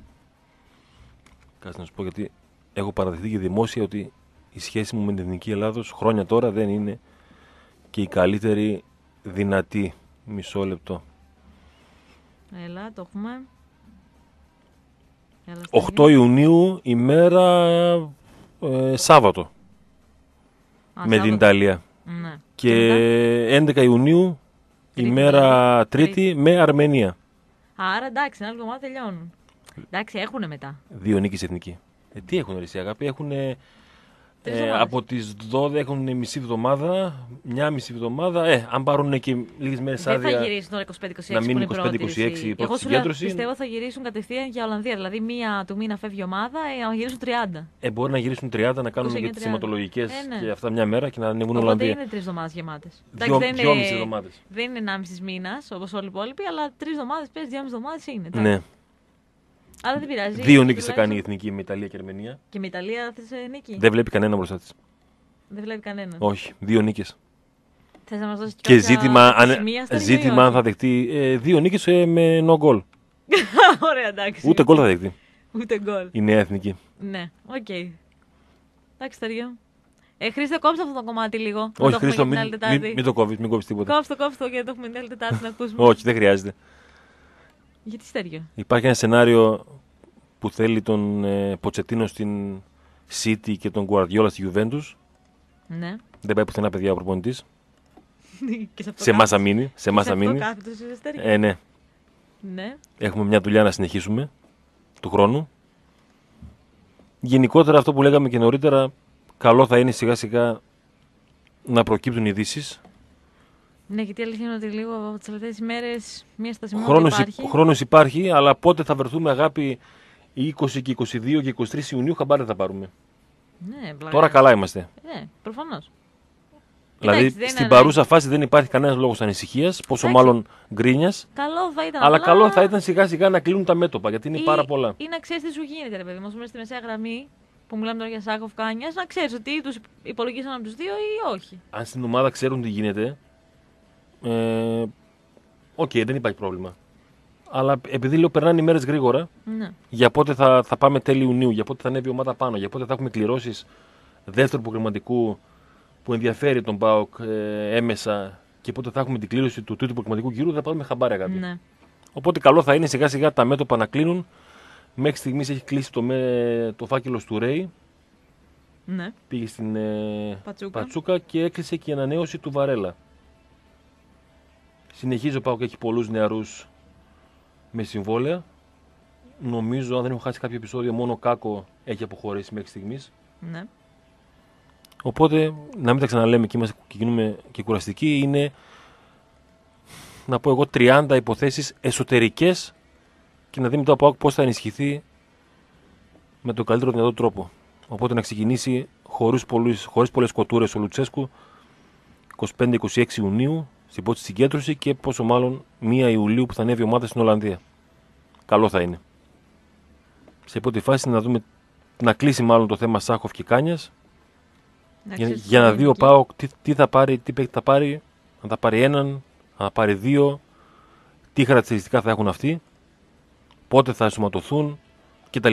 Κάτσε να σου πω, γιατί έχω παραδεχτεί και δημόσια ότι η σχέση μου με την Εθνική Ελλάδος χρόνια τώρα δεν είναι και η καλύτερη δυνατή. Μισό λεπτό. Έλα, το έχουμε. 8 Ιουνίου ημέρα Σάββατο με την Ιταλία. Ναι. Και 11 Ιουνίου ημέρα Τρίτη με Αρμενία. Άρα εντάξει, ένα εβδομάδα τελειώνουν. Εντάξει, έχουνε μετά. 2 νίκες εθνικοί. Τι έχουν ρε αγάπη, έχουνε από τις 12 έχουν μισή εβδομάδα, μια μισή εβδομάδα. Αν πάρουν και λίγες μέρες άδεια. Δεν θα γυρίσουν τώρα 25-26. Να μείνουν 25-26 πρώτη συγκέντρωση. Πιστεύω θα γυρίσουν κατευθείαν για Ολλανδία. Δηλαδή, μία του μήνα φεύγει η ομάδα, να γυρίσουν 30. Μπορεί να γυρίσουν 30, να κάνουν και τις σηματολογικές και αυτά μια μέρα και να ανέβουν Ολλανδία. Δεν είναι 3 εβδομάδες γεμάτες. 2,5 εβδομάδες. Δεν είναι 1,5 μήνας όπως όλοι οι υπόλοιποι, αλλά 3 εβδομάδες πες, 2,5 εβδομάδες είναι. Ναι. Αλλά δεν πειράζει. 2 νίκες θα κάνει η εθνική με Ιταλία και Αρμενία. Και με Ιταλία θες νίκη. Δεν βλέπει κανένα μπροστά της. Δεν βλέπει κανένα. Όχι, 2 νίκες. Θες να μας δώσεις και ζήτημα αν θα δεχτεί 2 νίκες με no goal. Ωραία, εντάξει. Ούτε γκολ θα δεχτεί. Ούτε γκολ. Η νέα εθνική. Ναι, οκ. Εντάξει, Σταριό. Χρήστε, κόψτε αυτό το κομμάτι λίγο. Όχι, Χρήστο, μην το κόβεις, μην κόβεις τίποτα. Κόψτε το γιατί το έχουμε την άλλη Τετάρτη να ακούσουμε. Όχι, δεν χρειάζεται. Γιατί Σταριό? Υπάρχει ένα σενάριο που θέλει τον Ποτσετίνο στην City και τον Guardiola στη Juventus. Ναι. Δεν πάει πουθενά, παιδιά, ο προπονητής. Και σε εμάς θα μείνει. Σε εμάς θα αυτό μείνει. κάθεται στο εσωτερικό. Ναι. Ναι. Έχουμε μια δουλειά να συνεχίσουμε του χρόνου. Γενικότερα, αυτό που λέγαμε και νωρίτερα, καλό θα είναι σιγά σιγά να προκύπτουν ειδήσεις. Ναι, γιατί η αλήθεια είναι ότι λίγο από τις τελευταίες ημέρες μια στασιμότητα υπάρχει. Χρόνος υπάρχει, αλλά πότε θα βρεθούμε, αγάπη, 20 και 22 και 23 Ιουνίου, χαμπάρι θα πάρουμε. Ναι, Τώρα καλά είμαστε. Ναι, προφανώς. Δηλαδή, Εντάξει, στην παρούσα φάση δεν υπάρχει κανένας λόγος ανησυχίας, πόσο μάλλον γκρίνιας. Καλό θα ήταν. Αλλά καλό θα ήταν σιγά σιγά να κλείνουν τα μέτωπα, γιατί είναι πάρα πολλά. Ή να ξέρεις τι σου γίνεται, ρε παιδί μου. Στη μεσαία γραμμή που μιλάμε τώρα για Σάκοφ Κάνιας, να ξέρεις ότι τους υπολογίσαν από τους δύο ή όχι. Αν στην ομάδα ξέρουν τι γίνεται, οκ, δεν υπάρχει πρόβλημα. Αλλά επειδή λέω περνάνε οι μέρες γρήγορα, Ναι. για πότε θα πάμε τέλη Ιουνίου, για πότε θα ανέβει η ομάδα πάνω, για πότε θα έχουμε κληρώσεις δεύτερου προγραμματικού που ενδιαφέρει τον ΠΑΟΚ έμεσα και πότε θα έχουμε την κλήρωση του τρίτου προγραμματικού γύρου, θα πάμε χαμπάρι, αγάπη. Ναι. Οπότε καλό θα είναι σιγά σιγά τα μέτωπα να κλείνουν. Μέχρι στιγμής έχει κλείσει το φάκελος του Ρέι. Ναι. Πήγε στην Πατσούκα. και έκλεισε και η ανανέωση του Βαρέλα. Συνεχίζει ο ΠΑΟΚ, έχει πολλούς νεαρούς με συμβόλαια. Νομίζω, αν δεν έχω χάσει κάποιο επεισόδιο, μόνο ο Κάκο έχει αποχωρήσει μέχρι στιγμής. Ναι. Οπότε, να μην τα ξαναλέμε και είμαστε και γίνουμε και κουραστικοί, είναι, να πω εγώ, 30 υποθέσεις εσωτερικές και να δει μετά ο ΠΑΟΚ πώς θα ενισχυθεί με τον καλύτερο δυνατό τρόπο. Οπότε να ξεκινήσει χωρίς πολλές κοτούρες ο Λουτσέσκου 25-26 Ιουνίου στην πρώτη συγκέντρωση και πόσο μάλλον 1 Ιουλίου που θα ανέβει η ομάδα στην Ολλανδία. Καλό θα είναι. Σε πρώτη φάση να δούμε, να κλείσει μάλλον το θέμα Σάχοφ και Κάνιας για να δει ο ΠΑΟΚ τι θα πάρει, τι παίκτη θα πάρει, αν θα πάρει έναν, αν θα πάρει δύο, τι χαρακτηριστικά θα έχουν αυτοί, πότε θα ενσωματωθούν κτλ.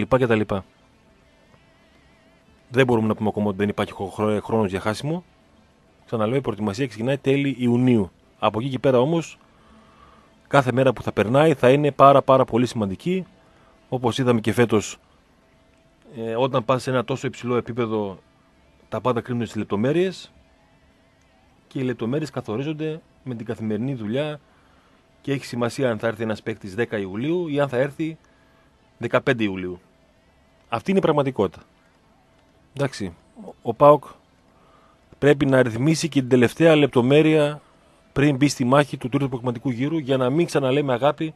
Δεν μπορούμε να πούμε ακόμα ότι δεν υπάρχει χρόνος για χάσιμο. Ξαναλέω, η προετοιμασία ξεκινάει τέλη Ιουνίου. Από εκεί και πέρα όμως, κάθε μέρα που θα περνάει θα είναι πάρα πολύ σημαντική. Όπως είδαμε και φέτος, όταν πας σε ένα τόσο υψηλό επίπεδο, τα πάντα κρίνονται στις λεπτομέρειες και οι λεπτομέρειες καθορίζονται με την καθημερινή δουλειά και έχει σημασία αν θα έρθει ένας παίκτης 10 Ιουλίου ή αν θα έρθει 15 Ιουλίου. Αυτή είναι η πραγματικότητα. Εντάξει, ο ΠΑΟΚ πρέπει να ρυθμίσει και την τελευταία λεπτομέρεια πριν μπει στη μάχη του τρίτου προγραμματικού γύρου για να μην ξαναλέμε, αγάπη,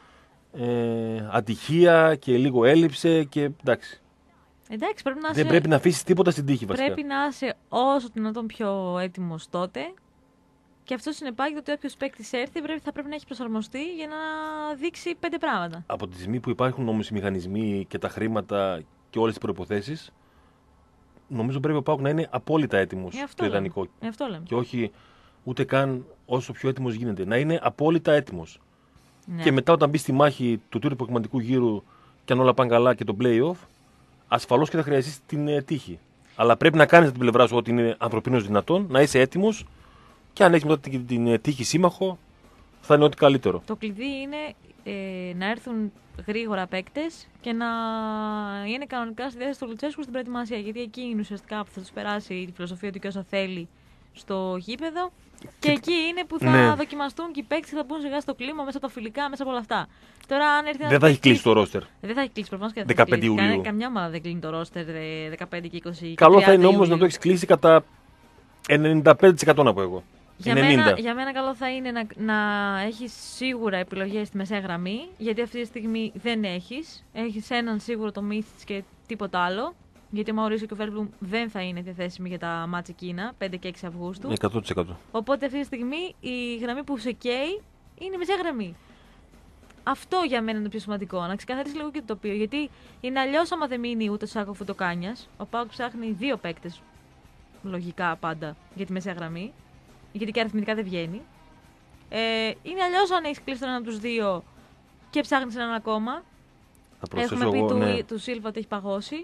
ατυχία και λίγο έλειψε και εντάξει. Εντάξει, δεν πρέπει να αφήσεις τίποτα στην τύχη βασικά. Πρέπει να είσαι όσο δυνατόν πιο έτοιμος τότε και αυτό συνεπάγεται ότι όποιος παίκτης έρθει θα πρέπει να έχει προσαρμοστεί για να δείξει 5 πράγματα. Από τη στιγμή που υπάρχουν όμως οι μηχανισμοί και τα χρήματα και όλες τις προϋποθέσεις, νομίζω πρέπει ο ΠΑΟΚ να είναι απόλυτα έτοιμος στο ιδανικό. Και όχι ούτε καν όσο πιο έτοιμος γίνεται. Να είναι απόλυτα έτοιμος. Ναι. Και μετά όταν μπει στη μάχη του τρίτου προγραμματικού γύρου και αν όλα πάνε καλά και το play-off, ασφαλώς και θα χρειαστείς την τύχη. Αλλά πρέπει να κάνεις την πλευρά σου ό,τι είναι ανθρωπίνως δυνατόν, να είσαι έτοιμος και αν έχεις μετά την τύχη σύμμαχο, θα είναι ό,τι καλύτερο. Το κλειδί είναι να έρθουν γρήγορα παίκτες και να είναι κανονικά στη διάθεση του Λουτσέσκου στην προετοιμασία. Γιατί εκεί είναι ουσιαστικά που θα τους περάσει τη φιλοσοφία του και όσα θέλει στο γήπεδο. Και εκεί είναι που θα δοκιμαστούν και οι παίκτες θα μπουν σιγά στο κλίμα, μέσα από τα φιλικά, μέσα από όλα αυτά. Τώρα, αν έρθει δεν θα έχει κλείσει το ρόστερ. Δεν θα έχει κλείσει προφανώς και 15 Ιουλίου. Καμιά ομάδα δεν κλείνει το ρόστερ 15 και 20. Καλό θα είναι όμως να το έχει κλείσει κατά 95% να πω εγώ. Για μένα καλό θα είναι να έχεις σίγουρα επιλογές στη μεσαία γραμμή, γιατί αυτή τη στιγμή δεν έχεις. Έχεις έναν σίγουρο το Μίθιτς και τίποτα άλλο. Γιατί ο Μαουρίσιο και ο Βέρμπλουμ δεν θα είναι διαθέσιμοι για τα μάτς εκείνα, 5 και 6 Αυγούστου. 100%. Οπότε αυτή τη στιγμή η γραμμή που σε καίει είναι η μεσαία γραμμή. Αυτό για μένα είναι το πιο σημαντικό. Να ξεκαθαρίσει λίγο και το τοπίο. Γιατί είναι αλλιώς άμα δεν μείνει ούτε ο Σάκοφ ούτε ο Κάνιας. Ο ΠΑΟΚ ψάχνει 2 παίκτες. Λογικά πάντα για τη μεσαία γραμμή. Γιατί και αριθμητικά δεν βγαίνει. Είναι αλλιώς αν έχει κλείσει τον ένα από τους δύο και ψάχνεις έναν ακόμα. Έχουμε πει του Σίλβα ότι έχει παγώσει.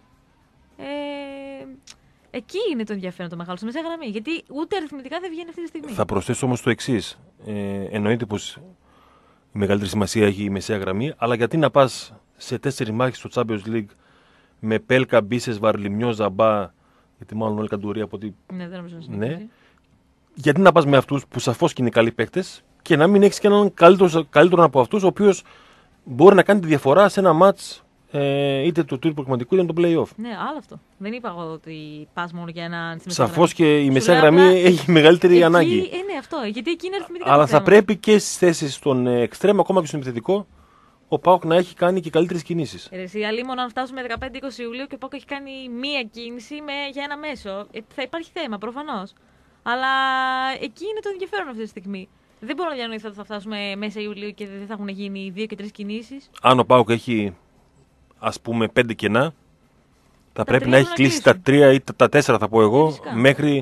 Εκεί είναι το ενδιαφέρον το μεγάλο, στη μεσαία γραμμή. Γιατί ούτε αριθμητικά δεν βγαίνει αυτή τη στιγμή. Θα προσθέσω όμως το εξής. Εννοείται πως η μεγαλύτερη σημασία έχει η μεσαία γραμμή, αλλά γιατί να πας σε 4 μάχες στο Champions League με Πέλκα, Μπίσες, Βαρλιμιό, Ζαμπά, γιατί μάλλον όλη η κατηγορία από ότι. Ναι, δεν νομίζω να Ναι. Γιατί να πας με αυτούς που σαφώς και είναι καλοί παίκτες και να μην έχεις και έναν καλύτερο από αυτούς, ο οποίος μπορεί να κάνει τη διαφορά σε ένα μάτς είτε του τρίτου προκριματικού είτε το play-off. Ναι, άλλο αυτό. Δεν είπα εγώ ότι πας μόνο για ένα. Σαφώς και η μεσαία γραμμή έχει μεγαλύτερη εκεί, ανάγκη. Ναι, αυτό. Γιατί εκεί είναι αριθμητικά. Αλλά θα πρέπει και στις θέσεις των εξτρέμ, ακόμα και στον επιθετικό, ο ΠΑΟΚ να έχει κάνει και καλύτερες κινήσεις. Εσύ, αλλήμον αν φτάσουμε 15-20 Ιουλίου και ο ΠΑΟΚ έχει κάνει μία κίνηση για ένα μέσο, θα υπάρχει θέμα προφανώς. Αλλά εκεί είναι το ενδιαφέρον αυτή τη στιγμή. Δεν μπορώ να διανοηθώ ότι θα φτάσουμε μέσα Ιουλίου και δεν θα έχουν γίνει 2 και 3 κινήσεις. Αν ο ΠΑΟΚ έχει, ας πούμε, 5 κενά, θα πρέπει να έχει κλείσει τα 3 ή τα 4, θα πω εγώ, μέχρι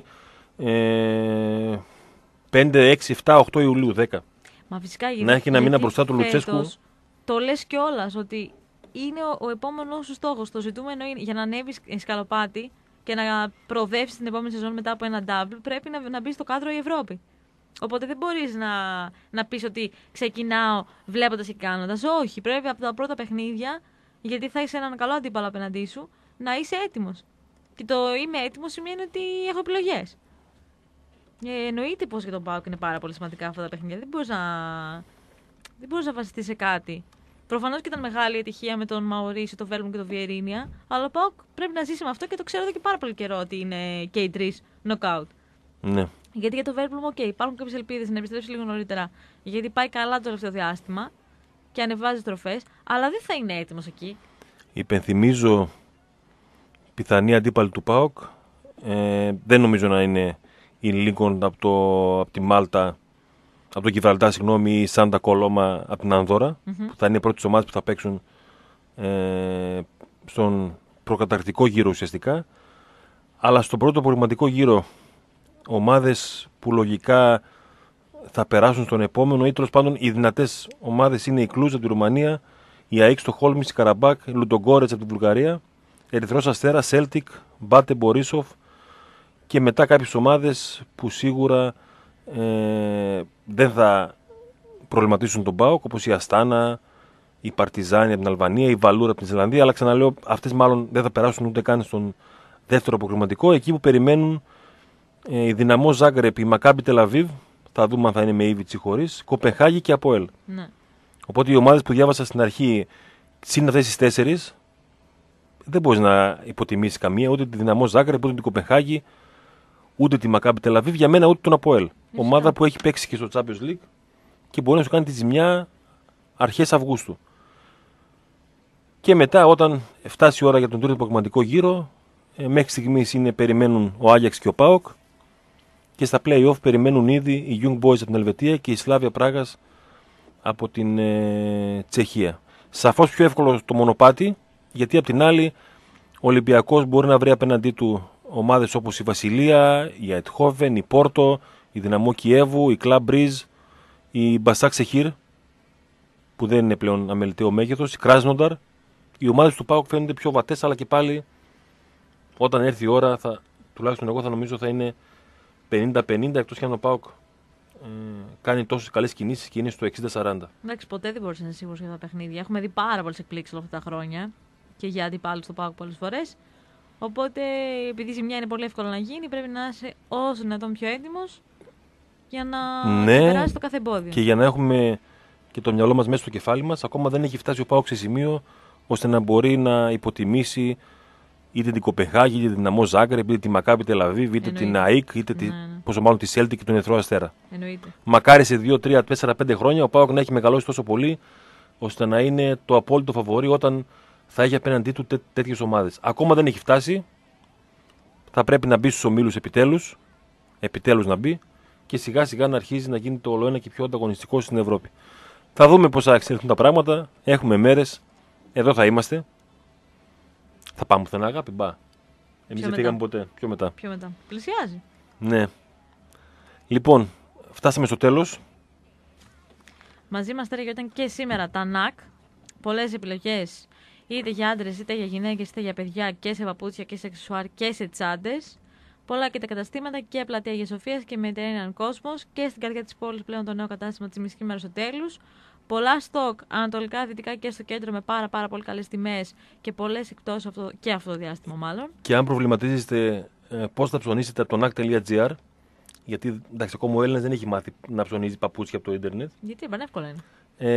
5, 6, 7, 8 Ιουλίου, 10. Μα φυσικά, να έχει ένα μήνα μπροστά του Λουτσέσκου. Το λες κιόλας ότι είναι ο επόμενος σου στόχος. Το ζητούμενο είναι για να ανέβεις σκαλοπάτι και να προοδεύσεις την επόμενη σεζόν μετά από ένα double, πρέπει να μπει στο κάδρο η Ευρώπη. Οπότε δεν μπορείς να πεις ότι ξεκινάω βλέποντας και κάνοντας. Όχι, πρέπει από τα πρώτα παιχνίδια, γιατί θα είσαι έναν καλό αντίπαλο απέναντί σου, να είσαι έτοιμος. Και το είμαι έτοιμος σημαίνει ότι έχω επιλογές. Εννοείται πως για τον ΠΑΟΚ είναι πάρα πολύ σημαντικά αυτά τα παιχνίδια. Δεν μπορείς να βασιστείς σε κάτι. Προφανώς και ήταν μεγάλη η ατυχία με τον Μαουρίσιο, τον Βέρμπλουμ και τον Βιερίνια, αλλά ο ΠΑΟΚ πρέπει να ζήσει με αυτό και το ξέρω εδώ και πάρα πολύ καιρό ότι είναι και οι 3 νοκάουτ. Ναι. Γιατί για τον Βέρμπλουμ, υπάρχουν κάποιες ελπίδες να επιστρέψει λίγο νωρίτερα, γιατί πάει καλά το τελευταίο διάστημα και ανεβάζει τροφές, αλλά δεν θα είναι έτοιμος εκεί. Υπενθυμίζω πιθανή αντίπαλη του ΠΑΟΚ. Δεν νομίζω να είναι η Λίνκον από τη Μάλτα. Από το Γιβραλτάρ, συγγνώμη, η Σάντα Κολόμα από την Ανδώρα, που θα είναι οι πρώτες ομάδες που θα παίξουν στον προκαταρκτικό γύρο ουσιαστικά. Αλλά στον πρώτο προγραμματικό γύρο, ομάδες που λογικά θα περάσουν στον επόμενο ή τέλος πάντων οι δυνατές ομάδες είναι η Κλούζ από τη Ρουμανία, η ΑΕΚ στο Χόλμης, η Καραμπάκ, η Λουντογκόρετς από την Βουλγαρία, Ερυθρός Αστέρας, Σέλτικ, Μπάτε Μπορίσοφ και μετά κάποιες ομάδες που σίγουρα δεν θα προβληματίσουν τον ΠΑΟΚ, όπως η Αστάνα, η Παρτιζάνη από την Αλβανία, η Βαλούρα από την Ισλανδία, αλλά ξαναλέω αυτές μάλλον δεν θα περάσουν ούτε καν στον δεύτερο προκριματικό. Εκεί που περιμένουν η Δυναμό Ζάγκρεπ, η Μακάμπι Τελαβίβ, θα δούμε αν θα είναι με Ήβιτς ή χωρίς, Κοπενχάγη και Αποέλ. Ναι. Οπότε οι ομάδες που διάβασα στην αρχή, συν αυτές τις 4, δεν μπορείς να υποτιμήσεις καμία, ούτε τη Δυναμό Ζάγκρεπ, ούτε την Κοπενχάγη, ούτε τη Μακάμπι Τελαβίβ, για μένα ούτε τον Αποέλ. Ομάδα που έχει παίξει και στο Champions League και μπορεί να σου κάνει τη ζημιά αρχές Αυγούστου. Και μετά, όταν φτάσει η ώρα για τον τρίτο προγραμματικό γύρο, μέχρι στιγμής περιμένουν ο Άγιαξ και ο ΠΑΟΚ και στα play-off περιμένουν ήδη οι Young Boys από την Ελβετία και η Σλάβια Πράγας από την Τσεχία. Σαφώς πιο εύκολο το μονοπάτι, γιατί απ' την άλλη ο Ολυμπιακός μπορεί να βρει απέναντί του ομάδες όπως η Βασιλεία, η Αιτχόβεν, η Πόρτο, η Δυναμό Κιέβου, η Κλαμπ Μπρίζ, η Μπασάκ Σεχίρ, που δεν είναι πλέον αμεληταίο μέγεθος, η Κράσνονταρ. Οι ομάδες του ΠΑΟΚ φαίνονται πιο βατές, αλλά και πάλι όταν έρθει η ώρα, τουλάχιστον εγώ θα νομίζω θα είναι 50-50, εκτός και αν ο ΠΑΟΚ κάνει τόσες καλές κινήσεις και είναι στο 60-40. Εντάξει, ποτέ δεν μπορείς να είσαι σίγουρος για τα παιχνίδια. Έχουμε δει πάρα πολλές εκπλήξεις όλα αυτά τα χρόνια και για αντιπάλους στο ΠΑΟΚ πολλές φορές. Οπότε, επειδή η ζημιά είναι πολύ εύκολο να γίνει, πρέπει να είσαι όσο δυνατόν πιο έτοιμος για να περάσει το κάθε εμπόδιο. Και για να έχουμε και το μυαλό μας μέσα στο κεφάλι μας, ακόμα δεν έχει φτάσει ο ΠΑΟΚ σε σημείο ώστε να μπορεί να υποτιμήσει είτε την Κοπενχάγη, είτε την Δυναμό Ζάγκρεπ, είτε τη Μακάμπι Τελαβίβ, είτε την ΑΕΚ, είτε πόσο μάλλον τη Σέλτικ και τον Ερυθρό Αστέρα. Εννοείται. Μακάρι σε 2, 3, 4, 5 χρόνια ο ΠΑΟΚ να έχει μεγαλώσει τόσο πολύ ώστε να είναι το απόλυτο φαβορί όταν θα έχει απέναντί του τέτοιες ομάδες. Ακόμα δεν έχει φτάσει. Θα πρέπει να μπει στους ομίλους επιτέλους να μπει και σιγά σιγά να αρχίζει να γίνει το ολοένα και πιο ανταγωνιστικό στην Ευρώπη. Θα δούμε πώς θα εξελιχθούν τα πράγματα. Έχουμε μέρες. Εδώ θα είμαστε. Θα πάμε πουθενά, αγάπη, μπα. Εμείς δεν φύγαμε ποτέ. Πιο μετά. Πλησιάζει. Ναι. Λοιπόν, φτάσαμε στο τέλος. Μαζί μας τώρα ήταν και σήμερα τα ΝΑΚ. Πολλές επιλογές είτε για άντρες, είτε για γυναίκες, είτε για παιδιά και σε παπούτσια και σε αξεσουάρ και σε τσάντες. Πολλά και τα καταστήματα και πλατεία Αγίας Σοφίας και Mediterranean Cosmos και στην καρδιά της πόλης πλέον το νέο κατάστημα της Μισκή Μαροσοτέλους Πολλά στόκ ανατολικά, δυτικά και στο κέντρο με πάρα πολύ καλές τιμές και πολλές εκτός και αυτό το διάστημα μάλλον. Και αν προβληματίζεστε πώς θα ψωνίσετε από το NAC.gr, γιατί εντάξει, ακόμα ο Έλληνας δεν έχει μάθει να ψωνίζει παπούτσια από το ίντερνετ. Γιατί πανεύκολα είναι.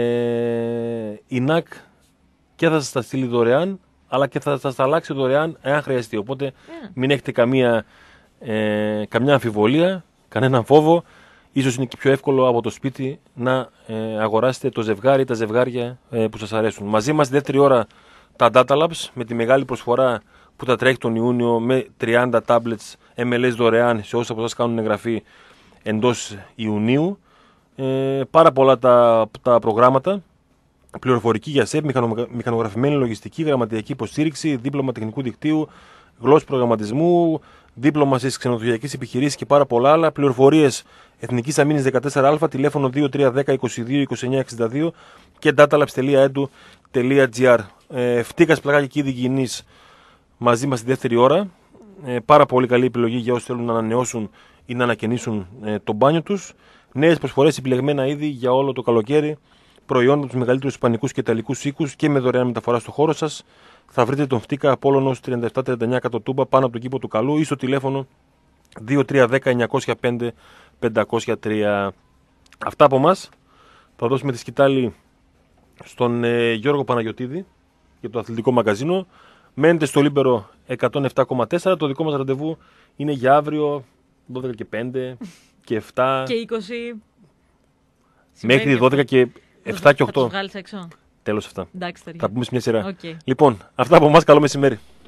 Η NAC και θα σας τα στείλει δωρεάν, αλλά και θα σας τα αλλάξει δωρεάν εάν χρειαστεί. Οπότε μην έχετε καμιά αμφιβολία, κανέναν φόβο. Ίσως είναι και πιο εύκολο από το σπίτι να αγοράσετε το ζευγάρι ή τα ζευγάρια που σας αρέσουν. Μαζί μας στη δεύτερη ώρα τα Data Labs με τη μεγάλη προσφορά που θα τρέχει τον Ιούνιο με 30 tablets MLS δωρεάν σε όσους από εσάς κάνουν εγγραφή εντός Ιουνίου. Πάρα πολλά τα προγράμματα. Πληροφορική για ΣΕΠ, μηχανογραφημένη λογιστική, γραμματιακή υποστήριξη, δίπλωμα τεχνικού δικτύου, γλώσσης προγραμματισμού, δίπλωμα στις ξενοδοχειακές επιχειρήσεις και πάρα πολλά άλλα. Πληροφορίες Εθνικής Αμήνης 14α, τηλέφωνο 2310-22-2962 και datalabs.edu.gr. Φτύκας Πλαγάκη και Κίδη Γινής μαζί μας στη δεύτερη ώρα. Πάρα πολύ καλή επιλογή για όσους θέλουν να ανανεώσουν ή να ανακαινήσουν το μπάνιο τους. Νέες προσφορές, επιλεγμένα είδη για όλο το καλοκαίρι. Προϊόντα από τους μεγαλύτερους ισπανικούς και ιταλικούς οίκους και με δωρεάν μεταφορά στο χώρο σας. Θα βρείτε τον Φτύκα Απόλλωνος 3739 κάτω Τούμπα πάνω από τον κήπο του Καλού ή στο τηλέφωνο 2310-905-503. Αυτά από μας. Θα δώσουμε τη σκητάλη στον Γιώργο Παναγιωτίδη για το αθλητικό μαγαζίνο. Μένετε στο Λίμπερο 107,4. Το δικό μας ραντεβού είναι για αύριο 12 και 5 και 7 και 20. Μέχρι 12 και 7 και 8. Θα τους βγάλεις έξω. Τέλος αυτά. Εντάξει, θα πούμε σε μια σειρά. Okay. Λοιπόν, αυτά από εμάς. Καλό μεσημέρι.